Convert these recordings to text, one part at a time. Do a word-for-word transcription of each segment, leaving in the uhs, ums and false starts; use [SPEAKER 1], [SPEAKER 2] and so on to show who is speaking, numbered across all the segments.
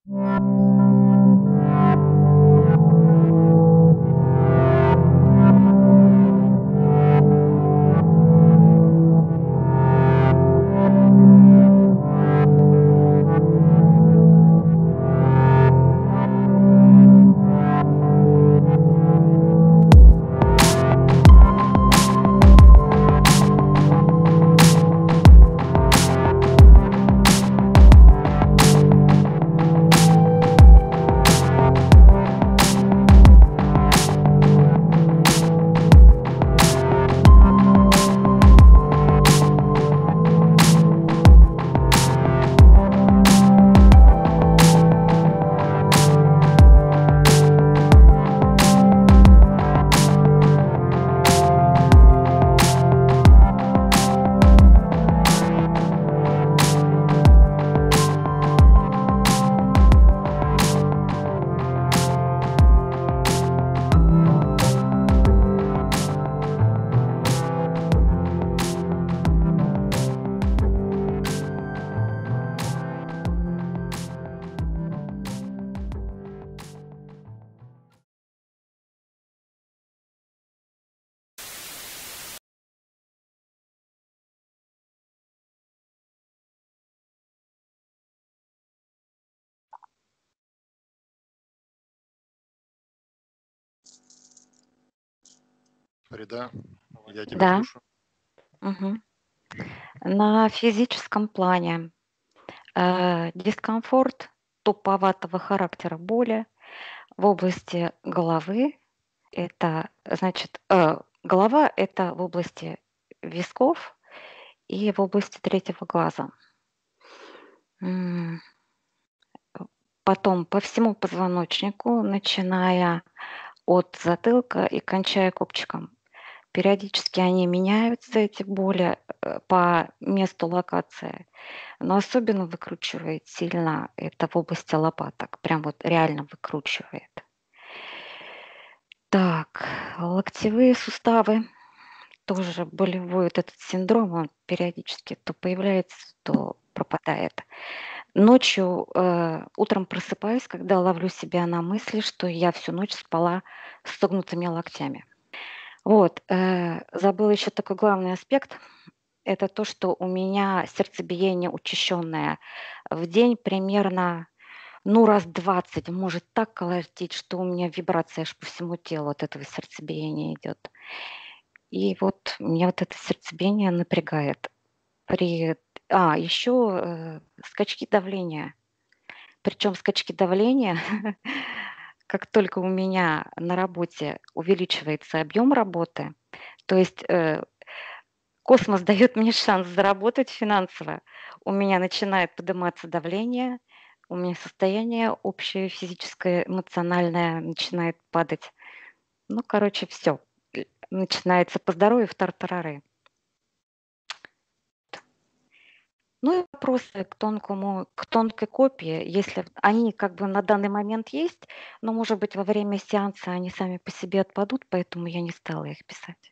[SPEAKER 1] Фарида, я тебя
[SPEAKER 2] Да.
[SPEAKER 1] слушаю.
[SPEAKER 2] Мгм. На физическом плане э, дискомфорт туповатого характера боли в области головы. Это значит, э, голова это в области висков и в области третьего глаза. М, Потом по всему позвоночнику, начиная от затылка и кончая копчиком. Периодически они меняются, эти боли, э, по месту локации, но особенно выкручивает сильно это в области лопаток. Прям вот реально выкручивает. Так, локтевые суставы тоже болевой вот этот синдром, он периодически то появляется, то пропадает. Ночью, э, утром просыпаюсь, когда ловлю себя на мысли, что я всю ночь спала с согнутыми локтями. Вот, э, забыла еще такой главный аспект. Это то, что у меня сердцебиение учащенное. В день примерно, ну, раз двадцать может так колотить, что у меня вибрация аж по всему телу от этого сердцебиения идет. И вот меня вот это сердцебиение напрягает. При а, еще, э, скачки давления. Причем скачки давления, как только у меня на работе увеличивается объем работы, то есть, э, космос дает мне шанс заработать финансово, у меня начинает подниматься давление, у меня состояние общее физическое, эмоциональное начинает падать. Ну, короче, все. Начинается по здоровью в тартарары. Ну и вопросы к тонкому, к тонкой копии, если они как бы на данный момент есть, но, может быть, во время сеанса они сами по себе отпадут, поэтому я не стала их писать.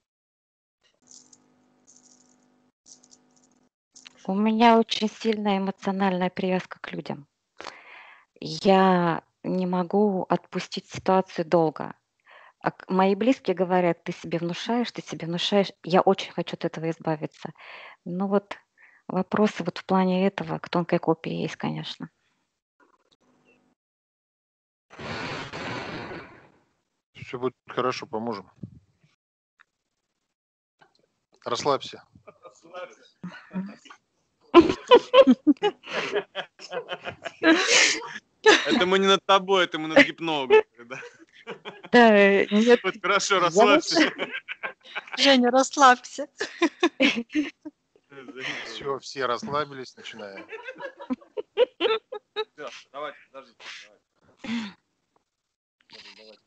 [SPEAKER 2] У меня очень сильная эмоциональная привязка к людям. Я не могу отпустить ситуацию долго. А к- мои близкие говорят, ты себе внушаешь, ты себе внушаешь. Я очень хочу от этого избавиться. Ну вот вопросы вот в плане этого к тонкой копии есть, конечно.
[SPEAKER 1] Все будет хорошо, поможем. Расслабься.
[SPEAKER 3] Это мы не над тобой, это мы над гипнологом. Да.
[SPEAKER 2] Да, э, нет,
[SPEAKER 3] Вот хорошо,
[SPEAKER 2] я
[SPEAKER 3] расслабься.
[SPEAKER 2] вообще...
[SPEAKER 4] Женя, расслабься.
[SPEAKER 1] Все, все расслабились, начинаем.
[SPEAKER 3] Всё, давайте, подождите. Давайте.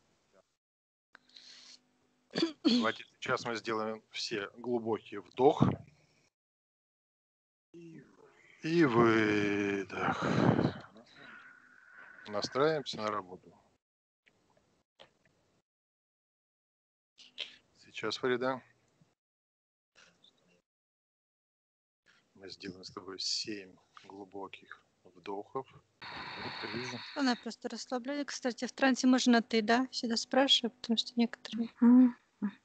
[SPEAKER 1] Давайте сейчас мы сделаем все глубокий вдох и выдох. Настраиваемся на работу. Сейчас, Фарида, мы сделаем с тобой семь глубоких вдохов. Это вижу.
[SPEAKER 4] Она просто расслабляет. Кстати, в трансе можно ты, да? Всегда спрашиваю, потому что некоторые...
[SPEAKER 2] М.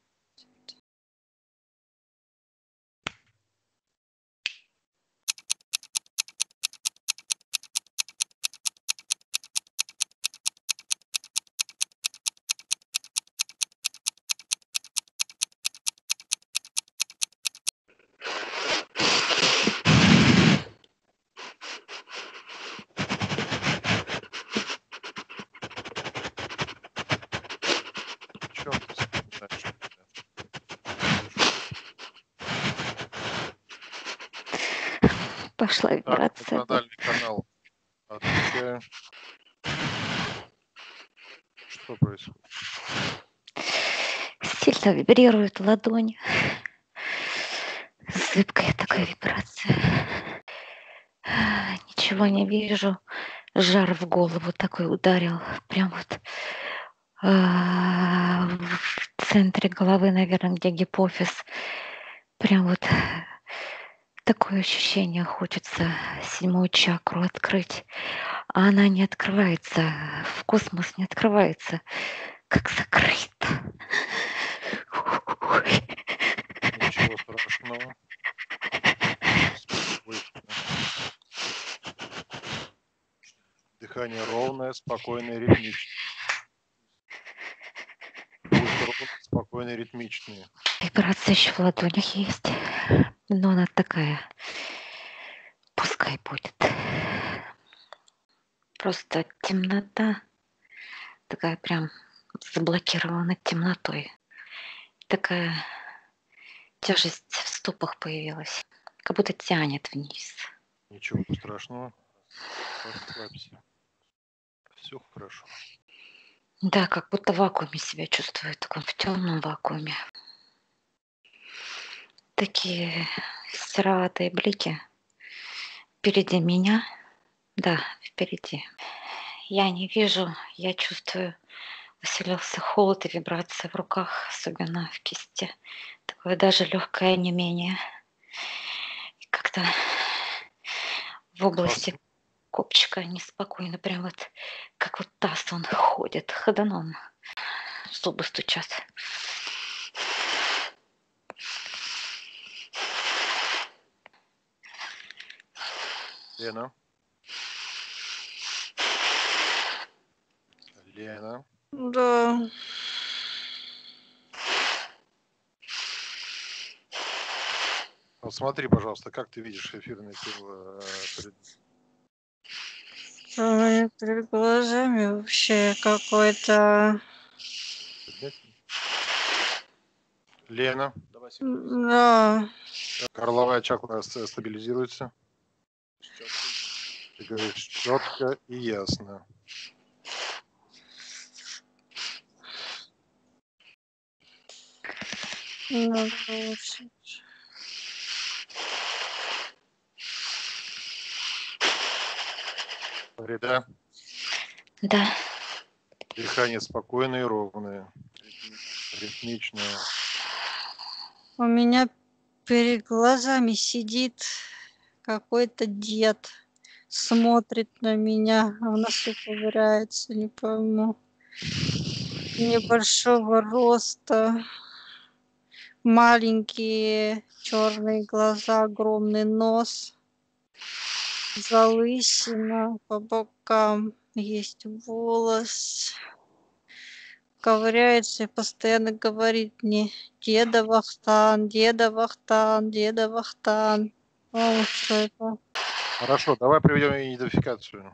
[SPEAKER 1] О чем ты вспоминаешь меня?
[SPEAKER 2] Пошла
[SPEAKER 1] Так,
[SPEAKER 2] вибрация.
[SPEAKER 1] эмоциональный канал отключаю. Что происходит?
[SPEAKER 2] Сильно вибрирует ладонь. Зыбкая такая
[SPEAKER 1] Чем?
[SPEAKER 2] вибрация. Ничего не вижу. Жар в голову такой ударил. Прям вот а, в центре головы, наверное, где гипофиз. Прям вот такое ощущение, хочется седьмую чакру открыть. А она не открывается. В космос не открывается. Как закрыто. Ой.
[SPEAKER 1] Ничего страшного. Спокойно. Дыхание ровное, спокойное, ритмичное. Пульс ровный, спокойный, ритмичный.
[SPEAKER 2] Вибрация еще в ладонях есть. Но она такая. Пускай будет. Просто темнота. Такая прям заблокирована темнотой. Такая тяжесть в стопах появилась. Как будто тянет вниз.
[SPEAKER 1] Ничего страшного. Расслабься. Все хорошо.
[SPEAKER 2] Да, как будто в вакууме себя чувствую. Таком в темном вакууме. Такие сероватые блики впереди меня. Да, впереди. Я не вижу, я чувствую, усилился холод и вибрация в руках, особенно в кисти. Такое даже легкое онемение. И как-то в области
[SPEAKER 1] Вас-
[SPEAKER 2] копчика неспокойно, прям вот как вот таз он ходит ходуном. Зубы стучат.
[SPEAKER 1] Лена. Лена.
[SPEAKER 4] Да.
[SPEAKER 1] Вот смотри, пожалуйста, как ты видишь эфирное тело э, перед-
[SPEAKER 4] У меня перед глазами вообще какой-то...
[SPEAKER 1] предметом? Лена.
[SPEAKER 3] Давай секунду.
[SPEAKER 4] Да.
[SPEAKER 1] Горловая чакра ст- стабилизируется. Ты говоришь четко и ясно.
[SPEAKER 4] Надо лучше.
[SPEAKER 1] Фарида.
[SPEAKER 2] Да,
[SPEAKER 1] Дыхание спокойное и ровное. Ритмичное.
[SPEAKER 4] У меня перед глазами сидит какой-то дед. Смотрит на меня, а в носу ковыряется, не пойму. Небольшого роста. Маленькие черные глаза, огромный нос. Залысина по бокам. Есть волос. Ковыряется и постоянно говорит мне: деда Вахтан, деда Вахтан, деда Вахтан. О, что это?
[SPEAKER 1] Хорошо, давай проведем идентификацию.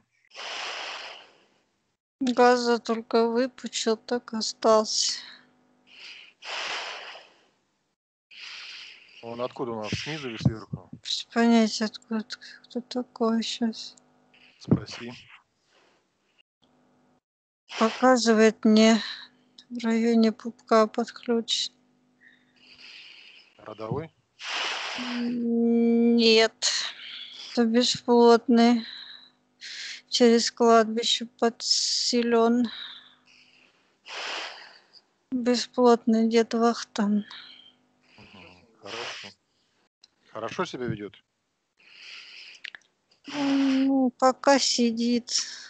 [SPEAKER 4] Глаза только выпучил, так остался.
[SPEAKER 1] Он откуда у нас? Снизу или сверху?
[SPEAKER 4] Без понятия, откуда, кто такой сейчас.
[SPEAKER 1] Спроси.
[SPEAKER 4] Показывает мне в районе пупка подключен.
[SPEAKER 1] Родовой?
[SPEAKER 4] Нет, это бесплотный. Через кладбище подселен. Бесплотный дед Вахтан.
[SPEAKER 1] Мгм. Хорошо. Хорошо себя ведет?
[SPEAKER 4] Ну, пока сидит,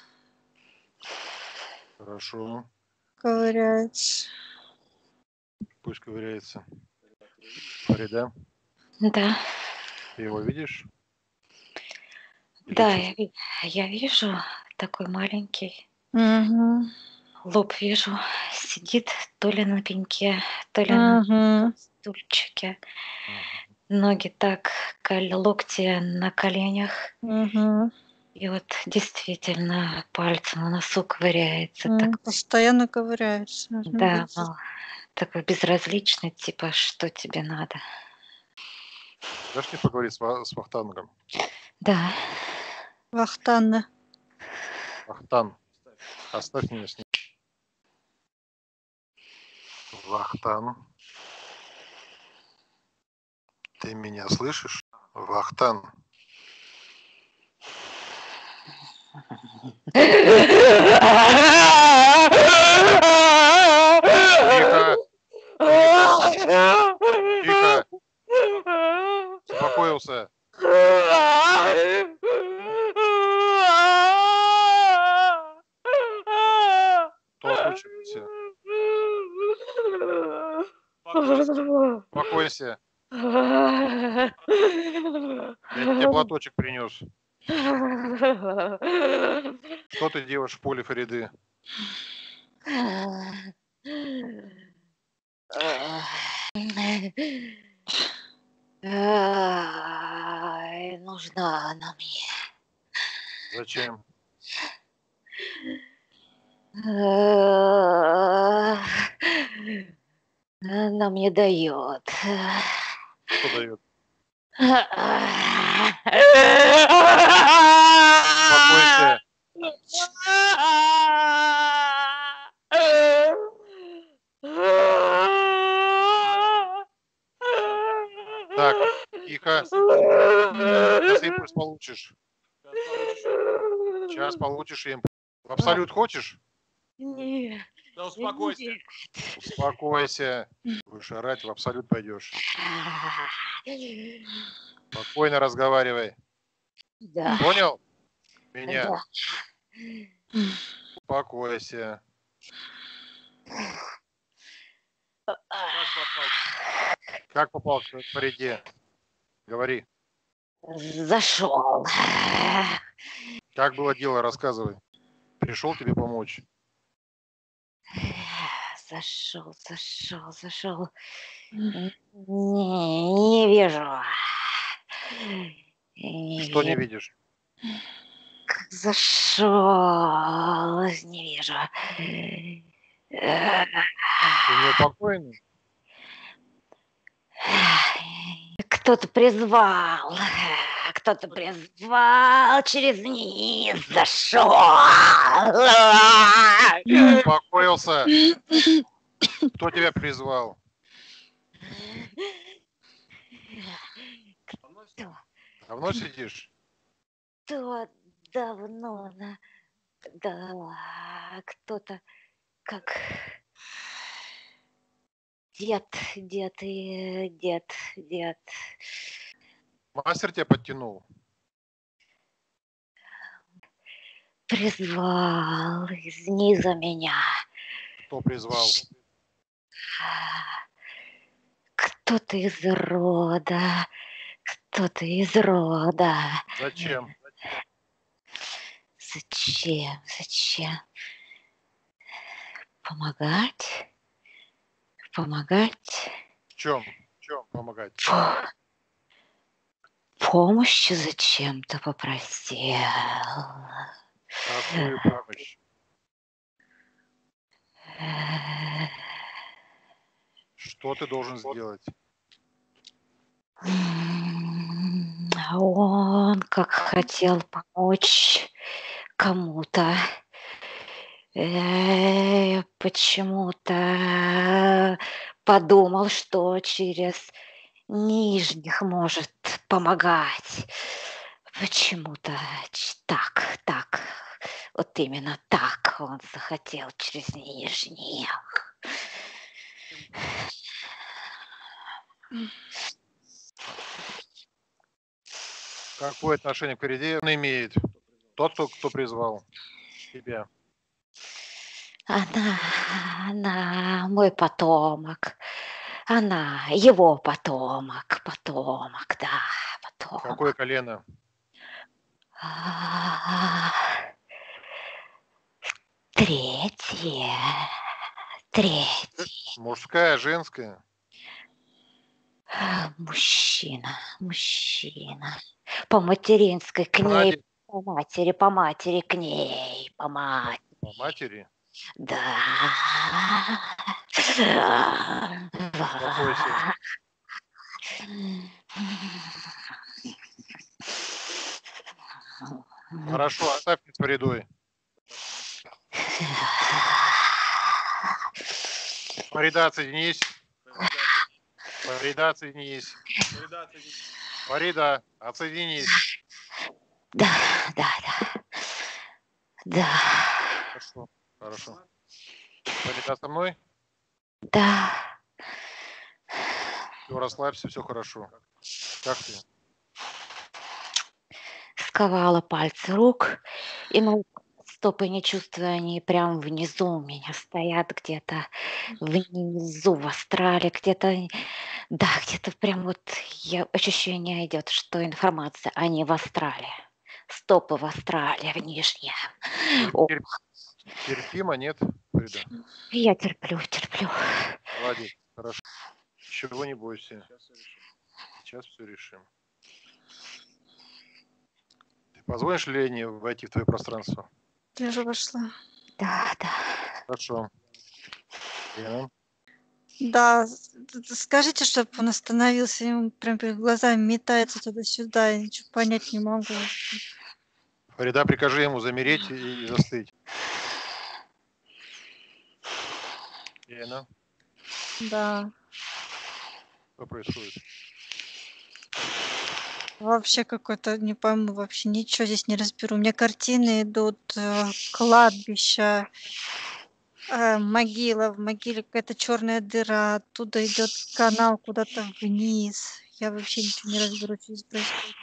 [SPEAKER 1] Хорошо.
[SPEAKER 4] ковыряется.
[SPEAKER 1] Пусть ковыряется. Фарида,
[SPEAKER 2] Да,
[SPEAKER 1] ты его видишь? Или
[SPEAKER 2] да,
[SPEAKER 1] чувствуешь?
[SPEAKER 2] я, ви- я вижу такой маленький
[SPEAKER 4] Угу.
[SPEAKER 2] лоб вижу, сидит то ли на пеньке, то ли на
[SPEAKER 4] Угу.
[SPEAKER 2] стульчике.
[SPEAKER 1] Мгм.
[SPEAKER 2] Ноги так, кол- локти на коленях.
[SPEAKER 4] Угу.
[SPEAKER 2] И вот действительно пальцем на носу ковыряется. Так,
[SPEAKER 4] Постоянно ковыряется.
[SPEAKER 2] да, ну, такой безразличный, типа, что тебе надо.
[SPEAKER 1] Дашь мне поговорить с, Ва- с Вахтангом?
[SPEAKER 2] Да,
[SPEAKER 4] Вахтанна.
[SPEAKER 1] Вахтан, оставь меня с ним. Вахтан, ты меня слышишь? Вахтан, тихо, тихо, успокоился. Кто случился? Успокойся. Я тебе платочек принес. Что ты делаешь в поле Фариды?
[SPEAKER 2] Ай, нужна она мне.
[SPEAKER 1] Зачем?
[SPEAKER 2] Она мне дает.
[SPEAKER 1] Что дает? Успокойся. Так, тихо. Сейчас импульс получишь. Сейчас получишь импульс. В абсолют хочешь?
[SPEAKER 2] Нет.
[SPEAKER 3] Да успокойся.
[SPEAKER 2] Нет.
[SPEAKER 1] Успокойся. Будешь орать, в абсолют пойдешь. Спокойно разговаривай.
[SPEAKER 2] Да.
[SPEAKER 1] Понял? Меня.
[SPEAKER 2] Да.
[SPEAKER 1] Успокойся.
[SPEAKER 3] Как попал?
[SPEAKER 1] Как попал к Фариде? Говори.
[SPEAKER 2] Зашел.
[SPEAKER 1] Как было дело, рассказывай. Пришел тебе помочь.
[SPEAKER 2] Зашел, зашел, зашел. Не, не вижу. Не
[SPEAKER 1] Что не
[SPEAKER 2] вижу.
[SPEAKER 1] видишь?
[SPEAKER 2] Как зашел. Не вижу.
[SPEAKER 1] Ты неупокоенный?
[SPEAKER 2] Кто-то призвал. Кто-то призвал через низ. Зашел.
[SPEAKER 1] Успокоился? Кто тебя призвал? Давно сидишь?
[SPEAKER 2] Кто давно на... Да, кто-то как дед, дед и дед, дед.
[SPEAKER 1] Мастер тебя подтянул?
[SPEAKER 2] Призвал из низа меня.
[SPEAKER 1] Кто призвал?
[SPEAKER 2] Кто-то из рода, кто-то из рода.
[SPEAKER 1] Зачем?
[SPEAKER 2] Зачем, зачем? Помогать? Помогать?
[SPEAKER 1] В чем? В чем помогать?
[SPEAKER 2] По- Помощи зачем-то попросил.
[SPEAKER 1] Какую помощь? Что ты должен сделать?
[SPEAKER 2] М, а Он как хотел помочь кому-то. Э, Почему-то подумал, что через нижних может помогать. Почему-то ч- так, так, вот именно так он захотел через нижних.
[SPEAKER 1] Какое отношение к Фариде он имеет? Тот, кто, кто призвал тебя.
[SPEAKER 2] Она, она мой потомок. Она его потомок, потомок, да, потомок.
[SPEAKER 1] Какое колено?
[SPEAKER 2] А, Третье, третье.
[SPEAKER 1] Мужская, женская?
[SPEAKER 2] А, Мужчина, мужчина. По материнской к ней,
[SPEAKER 1] Ради
[SPEAKER 2] по матери, по матери к ней, по матери.
[SPEAKER 1] матери?
[SPEAKER 2] Да.
[SPEAKER 1] Успокойся. Хорошо, оставь с Фаридой. Фарида, отсоединись. Фарида, отсоединись.
[SPEAKER 3] Фарида, соедини-
[SPEAKER 1] Фарида, отсоединись.
[SPEAKER 2] Да, да, да. Да,
[SPEAKER 1] Хорошо, хорошо. Фарида со мной?
[SPEAKER 2] да.
[SPEAKER 1] Все, расслабься, все хорошо. Как ты?
[SPEAKER 2] Сковала пальцы рук, и ну, стопы не чувствую, они прям внизу у меня стоят где-то внизу в астрале, где-то, да, где-то прям вот я, ощущение идет, что информация, они в астрале. Стопы в астрале, в нижнем. О,
[SPEAKER 1] Терп- Терпимо, нет, Фарида?
[SPEAKER 2] я терплю, терплю.
[SPEAKER 1] Молодец, хорошо. Ничего не бойся. Сейчас все решим. Ты позволишь Лене войти в твое пространство?
[SPEAKER 4] Я уже вошла.
[SPEAKER 2] Да, да.
[SPEAKER 1] Хорошо. Лена?
[SPEAKER 4] Да, с- т- скажите, чтобы он остановился, ему прям перед глазами метается туда-сюда, я ничего понять не могу.
[SPEAKER 1] Фарида, прикажи ему замереть и и застыть. Лена,
[SPEAKER 4] Да,
[SPEAKER 1] что происходит?
[SPEAKER 4] вообще какой-то, не пойму, вообще ничего здесь не разберу. У меня картины идут, э, кладбища, э, могила, в могиле какая-то черная дыра, оттуда идет канал куда-то вниз. Я вообще ничего не разберу, что здесь происходит.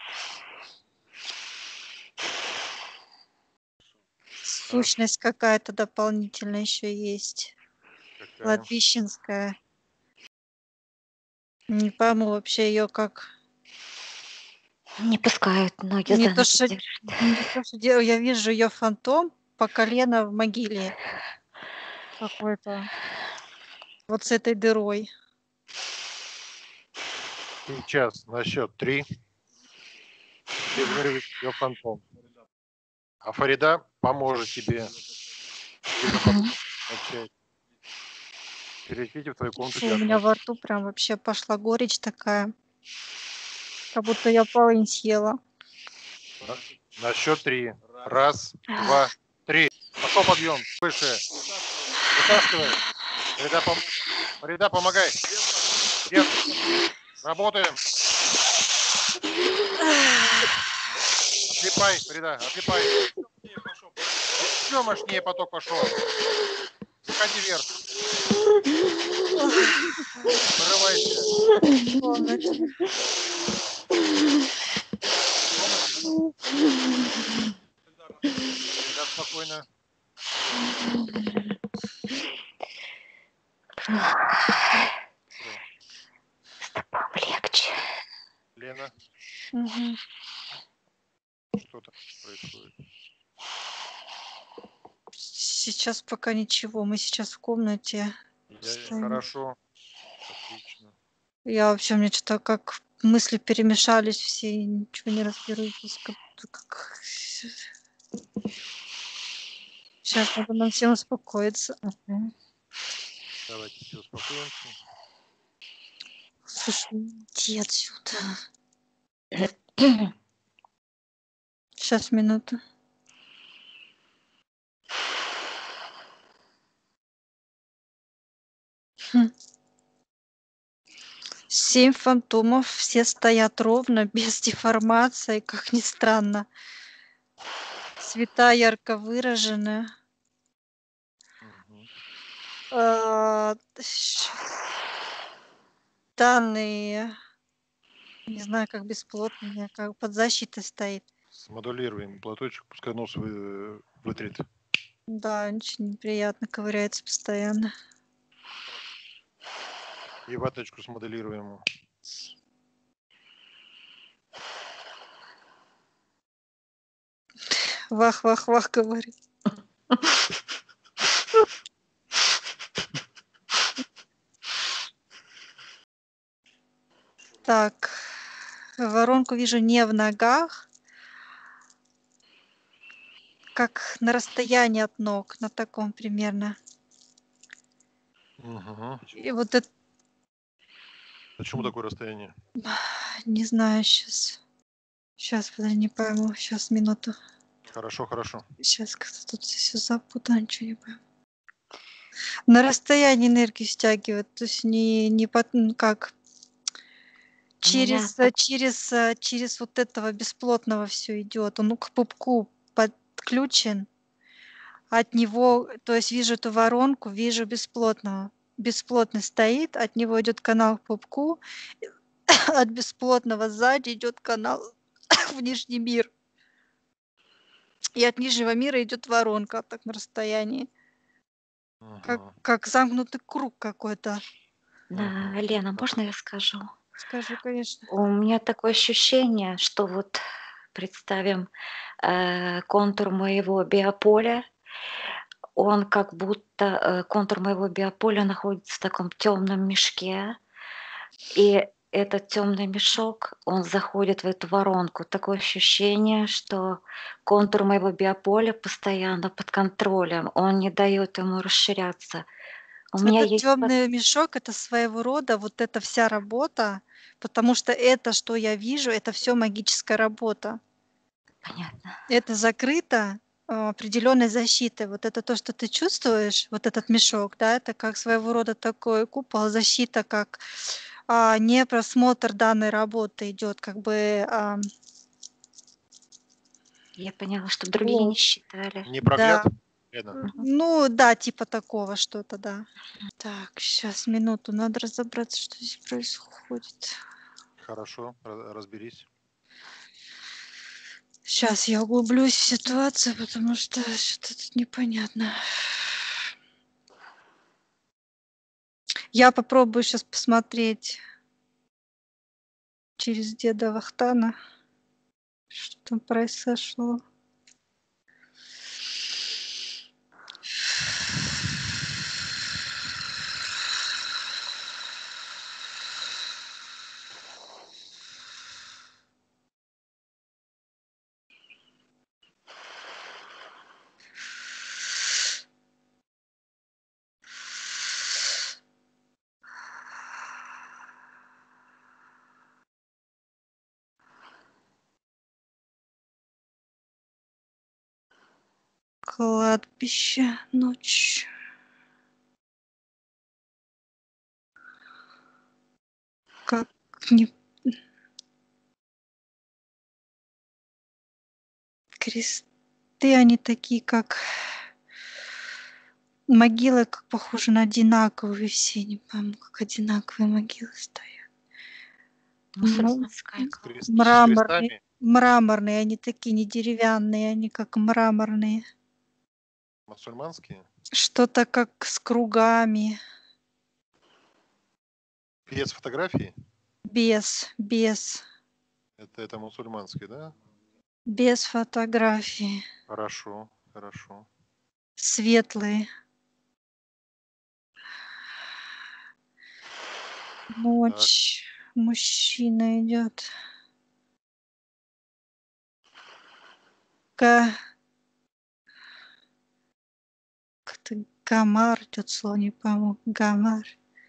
[SPEAKER 4] Сущность какая-то дополнительная еще есть.
[SPEAKER 1] Какая?
[SPEAKER 4] Кладбищенская. Не пойму вообще ее как.
[SPEAKER 2] Не пускают, ноги
[SPEAKER 4] Не
[SPEAKER 2] за
[SPEAKER 4] то,
[SPEAKER 2] ноги
[SPEAKER 4] что,
[SPEAKER 2] держат.
[SPEAKER 4] не то, что делаю, я вижу ее фантом по колено в могиле какой-то. Вот с этой дырой.
[SPEAKER 1] Сейчас на счет три. Визуализируй ее фантом. А Фарида поможет тебе.
[SPEAKER 2] Мгм.
[SPEAKER 1] Начать. Перейдите в твою комнату
[SPEAKER 4] Фу, у меня
[SPEAKER 1] диагноз.
[SPEAKER 4] во рту прям вообще пошла горечь такая. Как будто я полынь съела.
[SPEAKER 1] На, на счет три. Раз, два, три. Пошел подъем. Выше. Вытаскивай. Фарида, пом... Фарида, помогай. Нет. Работаем. Отлипай, Фарида, отлипай. Еще мощнее поток пошел. Выходи вверх. Вырывайся.
[SPEAKER 4] Полностью.
[SPEAKER 1] Фарида, спокойно.
[SPEAKER 2] Стопам легче.
[SPEAKER 1] Лена,
[SPEAKER 4] Мгм.
[SPEAKER 1] что там происходит?
[SPEAKER 4] Сейчас пока ничего. Мы сейчас в комнате.
[SPEAKER 1] Я...
[SPEAKER 4] стоим.
[SPEAKER 1] Хорошо. Отлично.
[SPEAKER 4] Я вообще, мне что-то как мысли перемешались все, и ничего не разберу здесь. Как, как... Сейчас надо нам всем успокоиться.
[SPEAKER 2] Мгм.
[SPEAKER 1] Давайте все успокоимся.
[SPEAKER 4] Слушай, иди отсюда. Сейчас, минуту. Хм. Семь фантомов, все стоят ровно, без деформации, как ни странно. Цвета ярко выражены.
[SPEAKER 1] Мгм.
[SPEAKER 4] А, щ- Данные Не знаю, как бесплотный, как под защитой стоит.
[SPEAKER 1] Смодулируем платочек, пускай нос вы, вытрет.
[SPEAKER 4] Да, очень неприятно, ковыряется постоянно.
[SPEAKER 1] И ваточку смоделируем.
[SPEAKER 4] Вах-вах-вах, говорит. Так, воронку вижу не в ногах, как на расстоянии от ног, на таком примерно.
[SPEAKER 1] Угу.
[SPEAKER 4] И вот это,
[SPEAKER 1] Почему такое расстояние?
[SPEAKER 4] не знаю, сейчас. Сейчас, подожди, не пойму. Сейчас, минуту.
[SPEAKER 1] Хорошо, хорошо.
[SPEAKER 4] Сейчас как-то тут все запутано, ничего не пойму. На расстоянии энергию стягивает, то есть не, не под, ну, как
[SPEAKER 2] У меня
[SPEAKER 4] через, э,
[SPEAKER 2] так,
[SPEAKER 4] через, э, через вот этого бесплотного все идет. Он ну, к пупку подключен. От него, то есть вижу эту воронку, вижу бесплотного. Бесплотный стоит, от него идет канал к пупку, от бесплотного сзади идет канал в нижний мир. И от нижнего мира идет воронка, так на расстоянии. Как,
[SPEAKER 1] Угу.
[SPEAKER 4] как замкнутый круг какой-то.
[SPEAKER 2] да,
[SPEAKER 1] Угу.
[SPEAKER 2] Лена, можно я скажу?
[SPEAKER 4] Скажи, конечно.
[SPEAKER 2] У меня такое ощущение, что вот представим э, контур моего биополя, он как будто э, контур моего биополя находится в таком темном мешке, и этот темный мешок, он заходит в эту воронку. Такое ощущение, что контур моего биополя постоянно под контролем, он не дает ему расширяться. У меня
[SPEAKER 4] Этот
[SPEAKER 2] есть... под-
[SPEAKER 4] темный мешок это своего рода вот эта вся работа, потому что это, что я вижу, это все магическая работа.
[SPEAKER 2] Понятно.
[SPEAKER 4] Это закрыто а, определенной защитой. Вот это то, что ты чувствуешь, вот этот мешок, да, это как своего рода такой купол, защита, как а, не просмотр данной работы идет, как бы а,
[SPEAKER 2] Я поняла, чтобы другие
[SPEAKER 4] блок.
[SPEAKER 2] не считали.
[SPEAKER 1] Не
[SPEAKER 4] Да.
[SPEAKER 1] прогляд, Лена?
[SPEAKER 2] Мгм.
[SPEAKER 4] Ну да, типа такого что-то, да. Так, сейчас минуту, надо разобраться, что здесь происходит.
[SPEAKER 1] Хорошо, ра- разберись.
[SPEAKER 4] Сейчас я углублюсь в ситуацию, потому что что-то тут непонятно. Я попробую сейчас посмотреть через деда Вахтана, что там произошло. Кладбище, ночь. Как не... Кресты, они такие, как... Могилы, как похожи на одинаковые все, не пойму, как одинаковые могилы стоят. М-
[SPEAKER 2] Мусульманская
[SPEAKER 1] С,
[SPEAKER 2] кровь.
[SPEAKER 1] крест- с
[SPEAKER 4] Мраморные,
[SPEAKER 1] крестами?
[SPEAKER 4] мраморные, они такие не деревянные, они как мраморные.
[SPEAKER 1] Мусульманские?
[SPEAKER 4] Что-то как с кругами,
[SPEAKER 1] Без фотографии?
[SPEAKER 4] без, без,
[SPEAKER 1] Это, это мусульманские, да?
[SPEAKER 4] без фотографии,
[SPEAKER 1] Хорошо, хорошо.
[SPEAKER 4] светлые. Ночь, мужчина идет. Ка... Как-то гамар идет, слово не пойму. Гамар.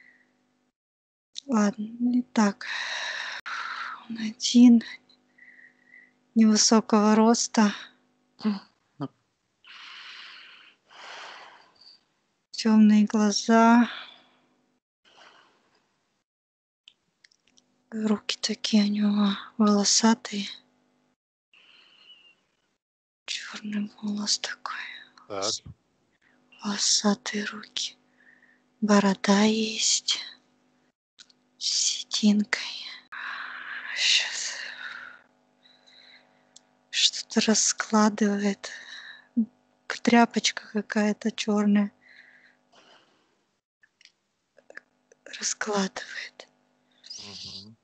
[SPEAKER 4] Ладно, не так. Он один, невысокого роста, темные глаза, руки такие у него волосатые, черный волос такой,
[SPEAKER 1] Так.
[SPEAKER 4] волосатые руки, борода есть с сединкой, что-то раскладывает. Тряпочка какая-то черная. Раскладывает.
[SPEAKER 1] Мгм.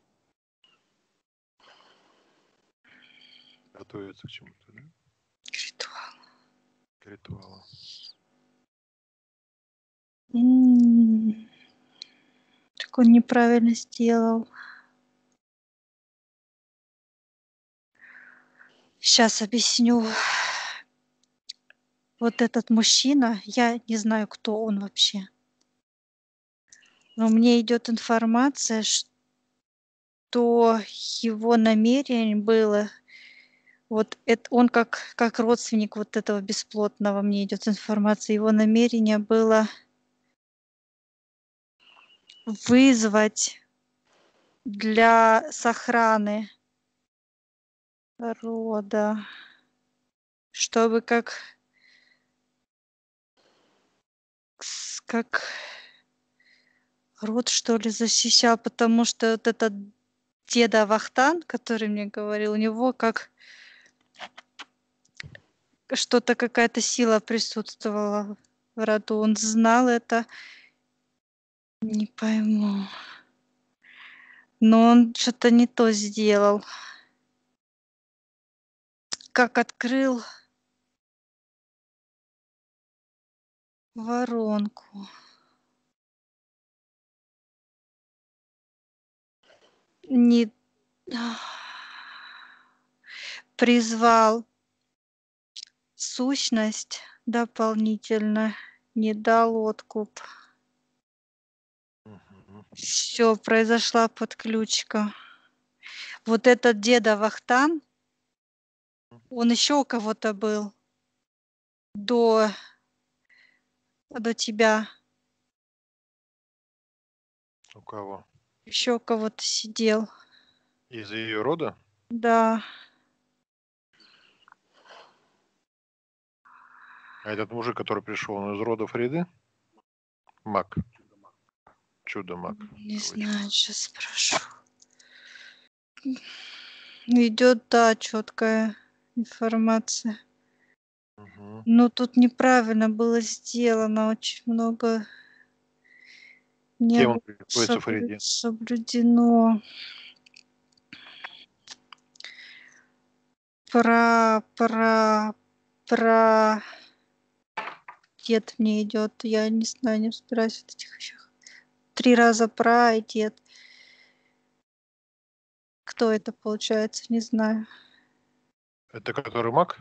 [SPEAKER 1] Готовится к чему-то, да?
[SPEAKER 4] Ритуал.
[SPEAKER 1] К ритуалу.
[SPEAKER 4] М, Так он неправильно сделал. Сейчас объясню. Вот этот мужчина, я не знаю, кто он вообще. Но мне идет информация, что его намерение было, вот это он как, как родственник вот этого бесплотного, мне идет информация, его намерение было вызвать для сохраны рода, чтобы как, с- как род, что ли, защищал, потому что вот этот деда Вахтан, который мне говорил, у него как что-то, какая-то сила присутствовала в роду. Он знал это, не пойму. Но он что-то не то сделал. Как открыл воронку. Не призвал сущность дополнительно, не дал откуп.
[SPEAKER 1] Мгм.
[SPEAKER 4] Все, произошла подключка. Вот этот деда Вахтан, он еще у кого-то был до, до тебя.
[SPEAKER 1] У кого?
[SPEAKER 4] Еще у кого-то сидел.
[SPEAKER 1] Из ее рода?
[SPEAKER 4] Да,
[SPEAKER 1] А этот мужик, который пришел, он из рода Фриды? Маг. Чудо-маг.
[SPEAKER 4] не
[SPEAKER 1] в кавычках.
[SPEAKER 4] знаю, сейчас спрошу. Идет, да, четкая информация.
[SPEAKER 1] Мгм.
[SPEAKER 4] Но тут неправильно было сделано, очень много не
[SPEAKER 1] Кем он
[SPEAKER 4] было
[SPEAKER 1] приходится
[SPEAKER 4] соблю-
[SPEAKER 1] Фриде?
[SPEAKER 4] соблюдено. Про, про, про дед мне идет. Я не знаю, не разбираюсь в этих вещах. Три раза про и дед. Кто это получается, не знаю.
[SPEAKER 1] Это который маг?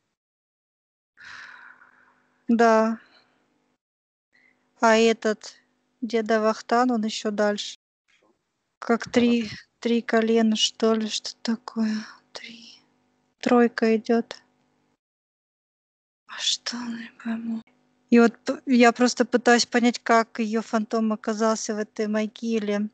[SPEAKER 4] Да. А этот деда Вахтан, он еще дальше. Как три, три колена, что ли, что такое? Три. Тройка идет. А что, не пойму. И вот п- я просто пытаюсь понять, как ее фантом оказался в этой могиле.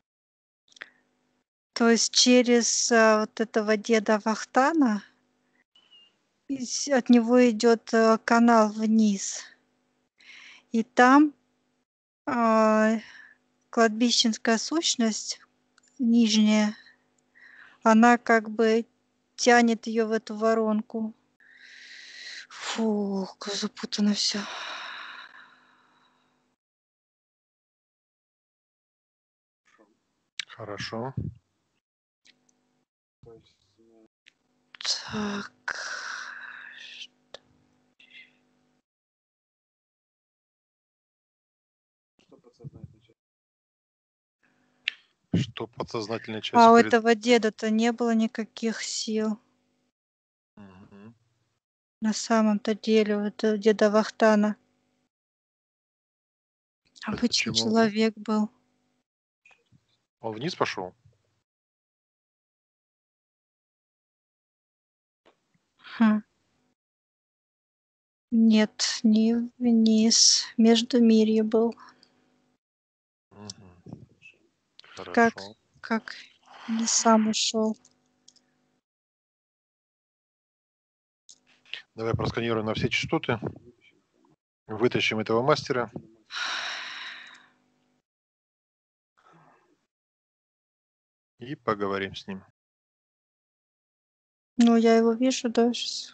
[SPEAKER 4] То есть через а, вот этого деда Вахтана из- от него идет а, канал вниз. И там а, кладбищенская сущность нижняя, она как бы тянет ее в эту воронку. Фу, как запутано все.
[SPEAKER 1] Хорошо.
[SPEAKER 4] Так.
[SPEAKER 1] Что подсознательная часть
[SPEAKER 4] А у
[SPEAKER 1] Фриды?
[SPEAKER 4] этого деда-то не было никаких сил.
[SPEAKER 1] Мгм.
[SPEAKER 4] На самом-то деле, у этого деда Вахтана.
[SPEAKER 1] Это
[SPEAKER 4] Обычный
[SPEAKER 1] почему?
[SPEAKER 4] человек был.
[SPEAKER 1] Он вниз пошел?
[SPEAKER 4] Хм. Нет, не вниз. Междумирье был.
[SPEAKER 1] Мгм.
[SPEAKER 4] Как,
[SPEAKER 1] Хорошо.
[SPEAKER 4] как не сам ушел.
[SPEAKER 1] Давай просканируем на все частоты. Вытащим этого мастера. И поговорим с ним.
[SPEAKER 4] Ну, я его вижу, да, сейчас.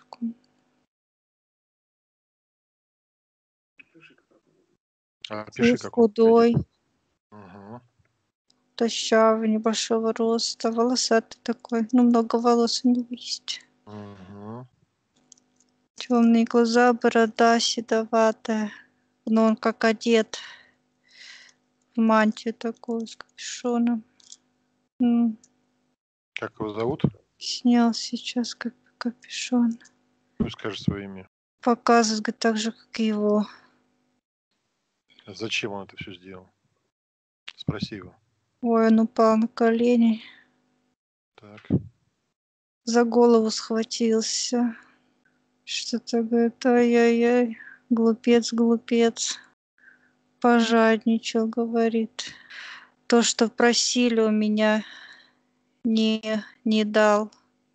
[SPEAKER 1] А, пиши, как он
[SPEAKER 4] Худой,
[SPEAKER 1] выглядит. Угу.
[SPEAKER 4] тощавый, небольшого роста, волосатый такой. Ну, много волос у него есть.
[SPEAKER 1] Угу.
[SPEAKER 4] Темные глаза, борода седоватая. Но он как одет в мантию такую с капюшоном. М,
[SPEAKER 1] Как его зовут?
[SPEAKER 4] Снял сейчас как капюшон.
[SPEAKER 1] Пусть скажет свое имя.
[SPEAKER 4] Показывает говорит, так же, как и его.
[SPEAKER 1] А зачем он это все сделал? Спроси его.
[SPEAKER 4] Ой, он упал на колени,
[SPEAKER 1] Так.
[SPEAKER 4] за голову схватился. Что-то говорит, ай-яй-яй, глупец, глупец. Пожадничал, говорит. То, что просили у меня, не, не дал.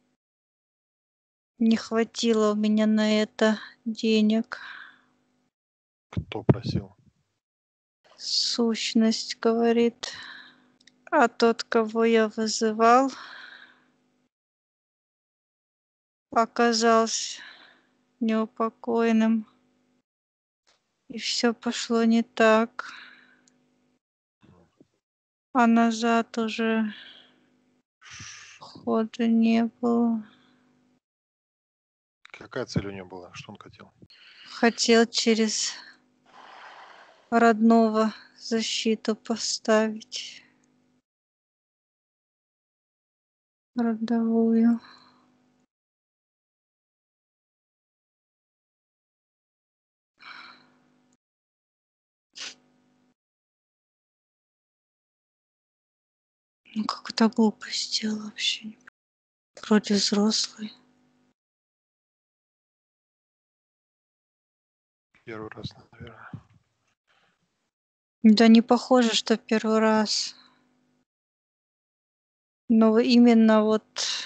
[SPEAKER 4] Не хватило у меня на это денег.
[SPEAKER 1] Кто просил?
[SPEAKER 4] Сущность, говорит. А тот, кого я вызывал, оказался неупокоенным. И все пошло не так. А назад уже хода не было.
[SPEAKER 1] Какая цель у него была? Что он хотел?
[SPEAKER 4] Хотел через родного защиту поставить. Родовую. Ну, какая-то глупость сделал вообще. Вроде взрослый.
[SPEAKER 1] Первый раз, наверное.
[SPEAKER 4] Да не похоже, что первый раз. Но именно вот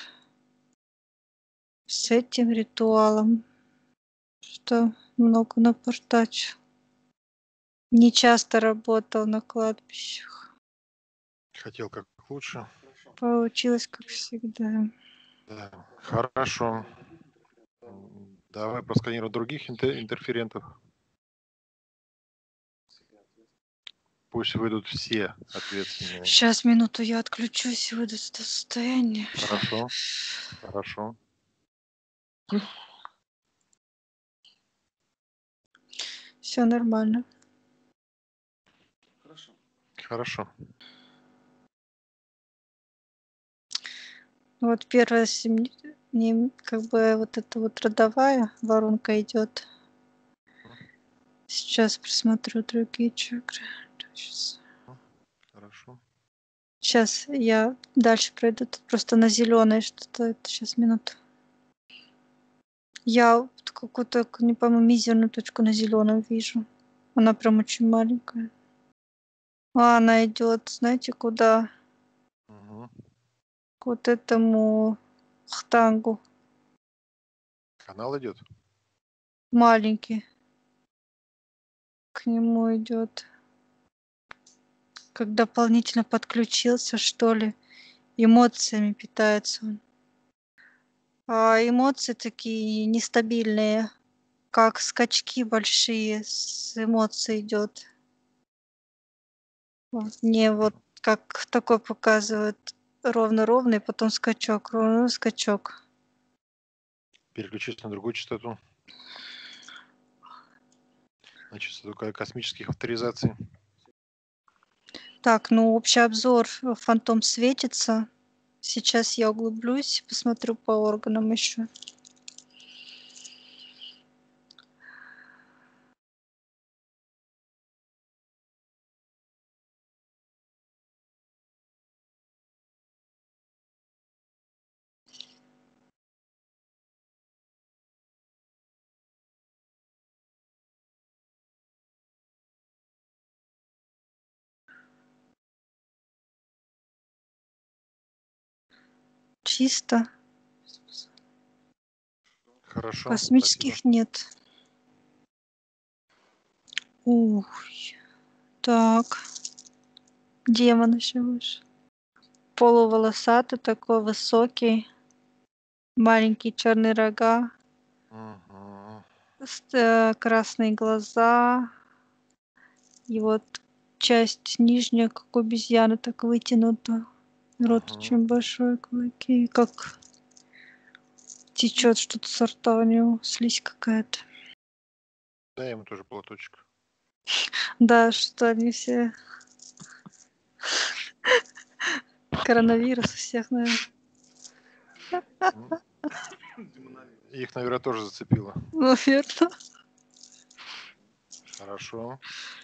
[SPEAKER 4] с этим ритуалом, что много напортачил. Не часто работал на кладбищах.
[SPEAKER 1] Хотел как лучше.
[SPEAKER 4] Получилось, как всегда.
[SPEAKER 1] Да. Хорошо. М, Давай просканируем других интер- интерферентов. Пусть выйдут все ответственные.
[SPEAKER 4] Сейчас, минуту, я отключусь и выйду из этого состояния.
[SPEAKER 1] Хорошо. Хорошо.
[SPEAKER 4] Все нормально.
[SPEAKER 1] Хорошо.
[SPEAKER 4] Вот первая семь- не, как бы вот эта вот родовая воронка идет. Сейчас просмотрю другие чакры. Сейчас.
[SPEAKER 1] Хорошо.
[SPEAKER 4] Сейчас я дальше пройду. Тут просто на зеленое что-то. Это сейчас минуту. Я вот какую-то, не помню, мизерную точку на зеленом вижу. Она прям очень маленькая. А она идет, знаете, куда?
[SPEAKER 1] Угу.
[SPEAKER 4] К вот этому хтангу.
[SPEAKER 1] Канал идет.
[SPEAKER 4] Маленький. К нему идет. Как дополнительно подключился, что ли. Эмоциями питается он. А эмоции такие нестабильные, как скачки большие с эмоций идет. Вот. Мне вот как такой показывают ровно-ровный, потом скачок, ровно скачок.
[SPEAKER 1] Переключись на другую частоту. На частоту ко- космических авторизаций.
[SPEAKER 4] Так, ну общий обзор. Фантом светится. Сейчас я углублюсь, посмотрю по органам еще. Чисто.
[SPEAKER 1] Хорошо.
[SPEAKER 4] Космических
[SPEAKER 1] Спасибо.
[SPEAKER 4] нет. Ух. Так. Демон еще выше. Полуволосатый, такой высокий. Маленькие черные рога,
[SPEAKER 1] Мгм.
[SPEAKER 4] с- э, красные глаза. И вот часть нижняя, как у обезьяны, так вытянута. Рот
[SPEAKER 1] Мгм.
[SPEAKER 4] очень большой, клыки, как течет что-то со рта у него, слизь какая-то.
[SPEAKER 1] Дай ему тоже платочек.
[SPEAKER 4] Да, что они все... Коронавирус у всех, наверное.
[SPEAKER 1] М. Их, наверное, тоже зацепило.
[SPEAKER 4] Наверно.
[SPEAKER 1] Хорошо.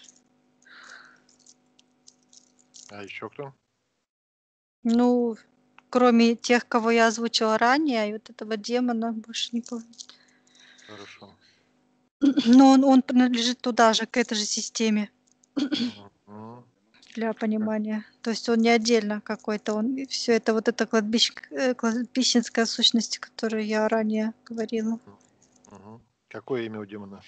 [SPEAKER 1] А еще кто?
[SPEAKER 4] Ну, кроме тех, кого я озвучила ранее, и вот этого демона больше не помню.
[SPEAKER 1] Хорошо.
[SPEAKER 4] Но он, он принадлежит туда же, к этой же системе,
[SPEAKER 1] Мгм.
[SPEAKER 4] для понимания. То есть он не отдельно какой-то, он все это вот эта кладбищ, э, кладбищенская сущность, о которой я ранее говорила.
[SPEAKER 1] Мгм. Какое имя у демона?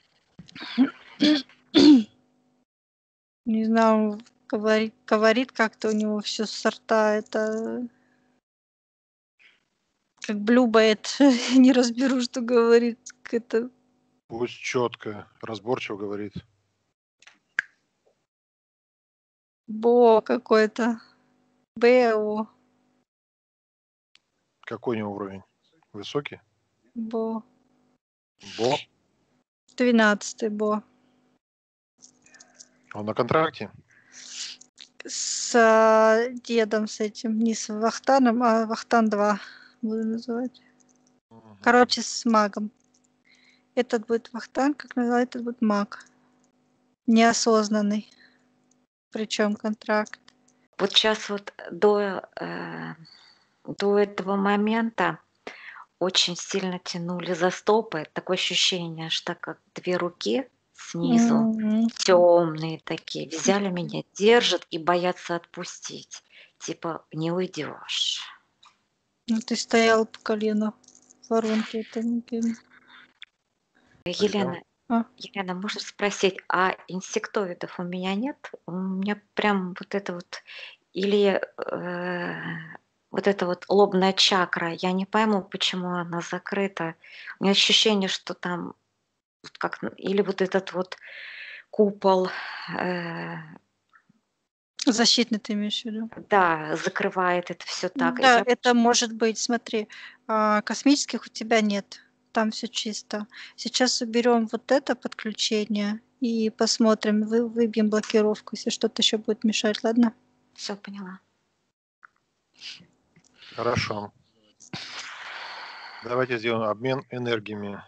[SPEAKER 4] Не знаю, говорит, говорит как-то у него все с рта, это как блюбает, не разберу, что говорит. Это
[SPEAKER 1] Пусть четко, разборчиво говорит.
[SPEAKER 4] бо какой-то, бо,
[SPEAKER 1] Какой у него уровень? Высокий?
[SPEAKER 4] бо,
[SPEAKER 1] Бо?
[SPEAKER 4] двенадцатый бо.
[SPEAKER 1] Он на контракте?
[SPEAKER 4] С а, дедом с этим, не с Вахтаном, а Вахтан два буду называть.
[SPEAKER 1] Мгм.
[SPEAKER 4] Короче, с магом. Этот будет Вахтан, как называют, этот будет маг. Неосознанный. Причем контракт.
[SPEAKER 2] Вот сейчас вот до, э, до этого момента очень сильно тянули за стопы. Такое ощущение, что как две руки снизу,
[SPEAKER 4] М,
[SPEAKER 2] темные такие, взяли меня, держат и боятся отпустить. Типа, не уйдешь.
[SPEAKER 4] Ну, ты стоял по колено в воронке. Это не ген-
[SPEAKER 2] Елена,
[SPEAKER 4] А,
[SPEAKER 2] Елена, можно спросить, а инсектоидов у меня нет? У меня прям вот это вот, или э, вот эта вот лобная чакра, я не пойму, почему она закрыта. У меня ощущение, что там вот как, н- или вот этот вот купол, э,
[SPEAKER 4] защитный ты имеешь в виду?
[SPEAKER 2] да, закрывает это все так.
[SPEAKER 4] Да,
[SPEAKER 2] Я,
[SPEAKER 4] это может быть. Смотри, а, космических у тебя нет. Там все чисто. Сейчас уберем вот это подключение и посмотрим, вы, выбьем блокировку, если что-то еще будет мешать, ладно?
[SPEAKER 2] все поняла.
[SPEAKER 1] Хорошо. Давайте сделаем обмен энергиями.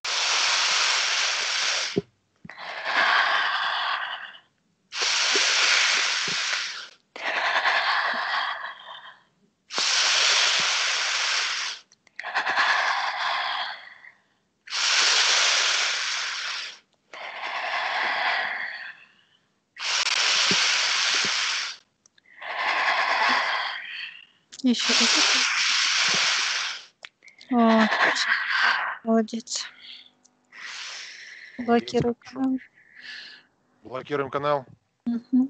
[SPEAKER 4] Еще раз. О, отлично. Молодец. Блокирую канал.
[SPEAKER 1] Блокируем канал.
[SPEAKER 4] Мгм.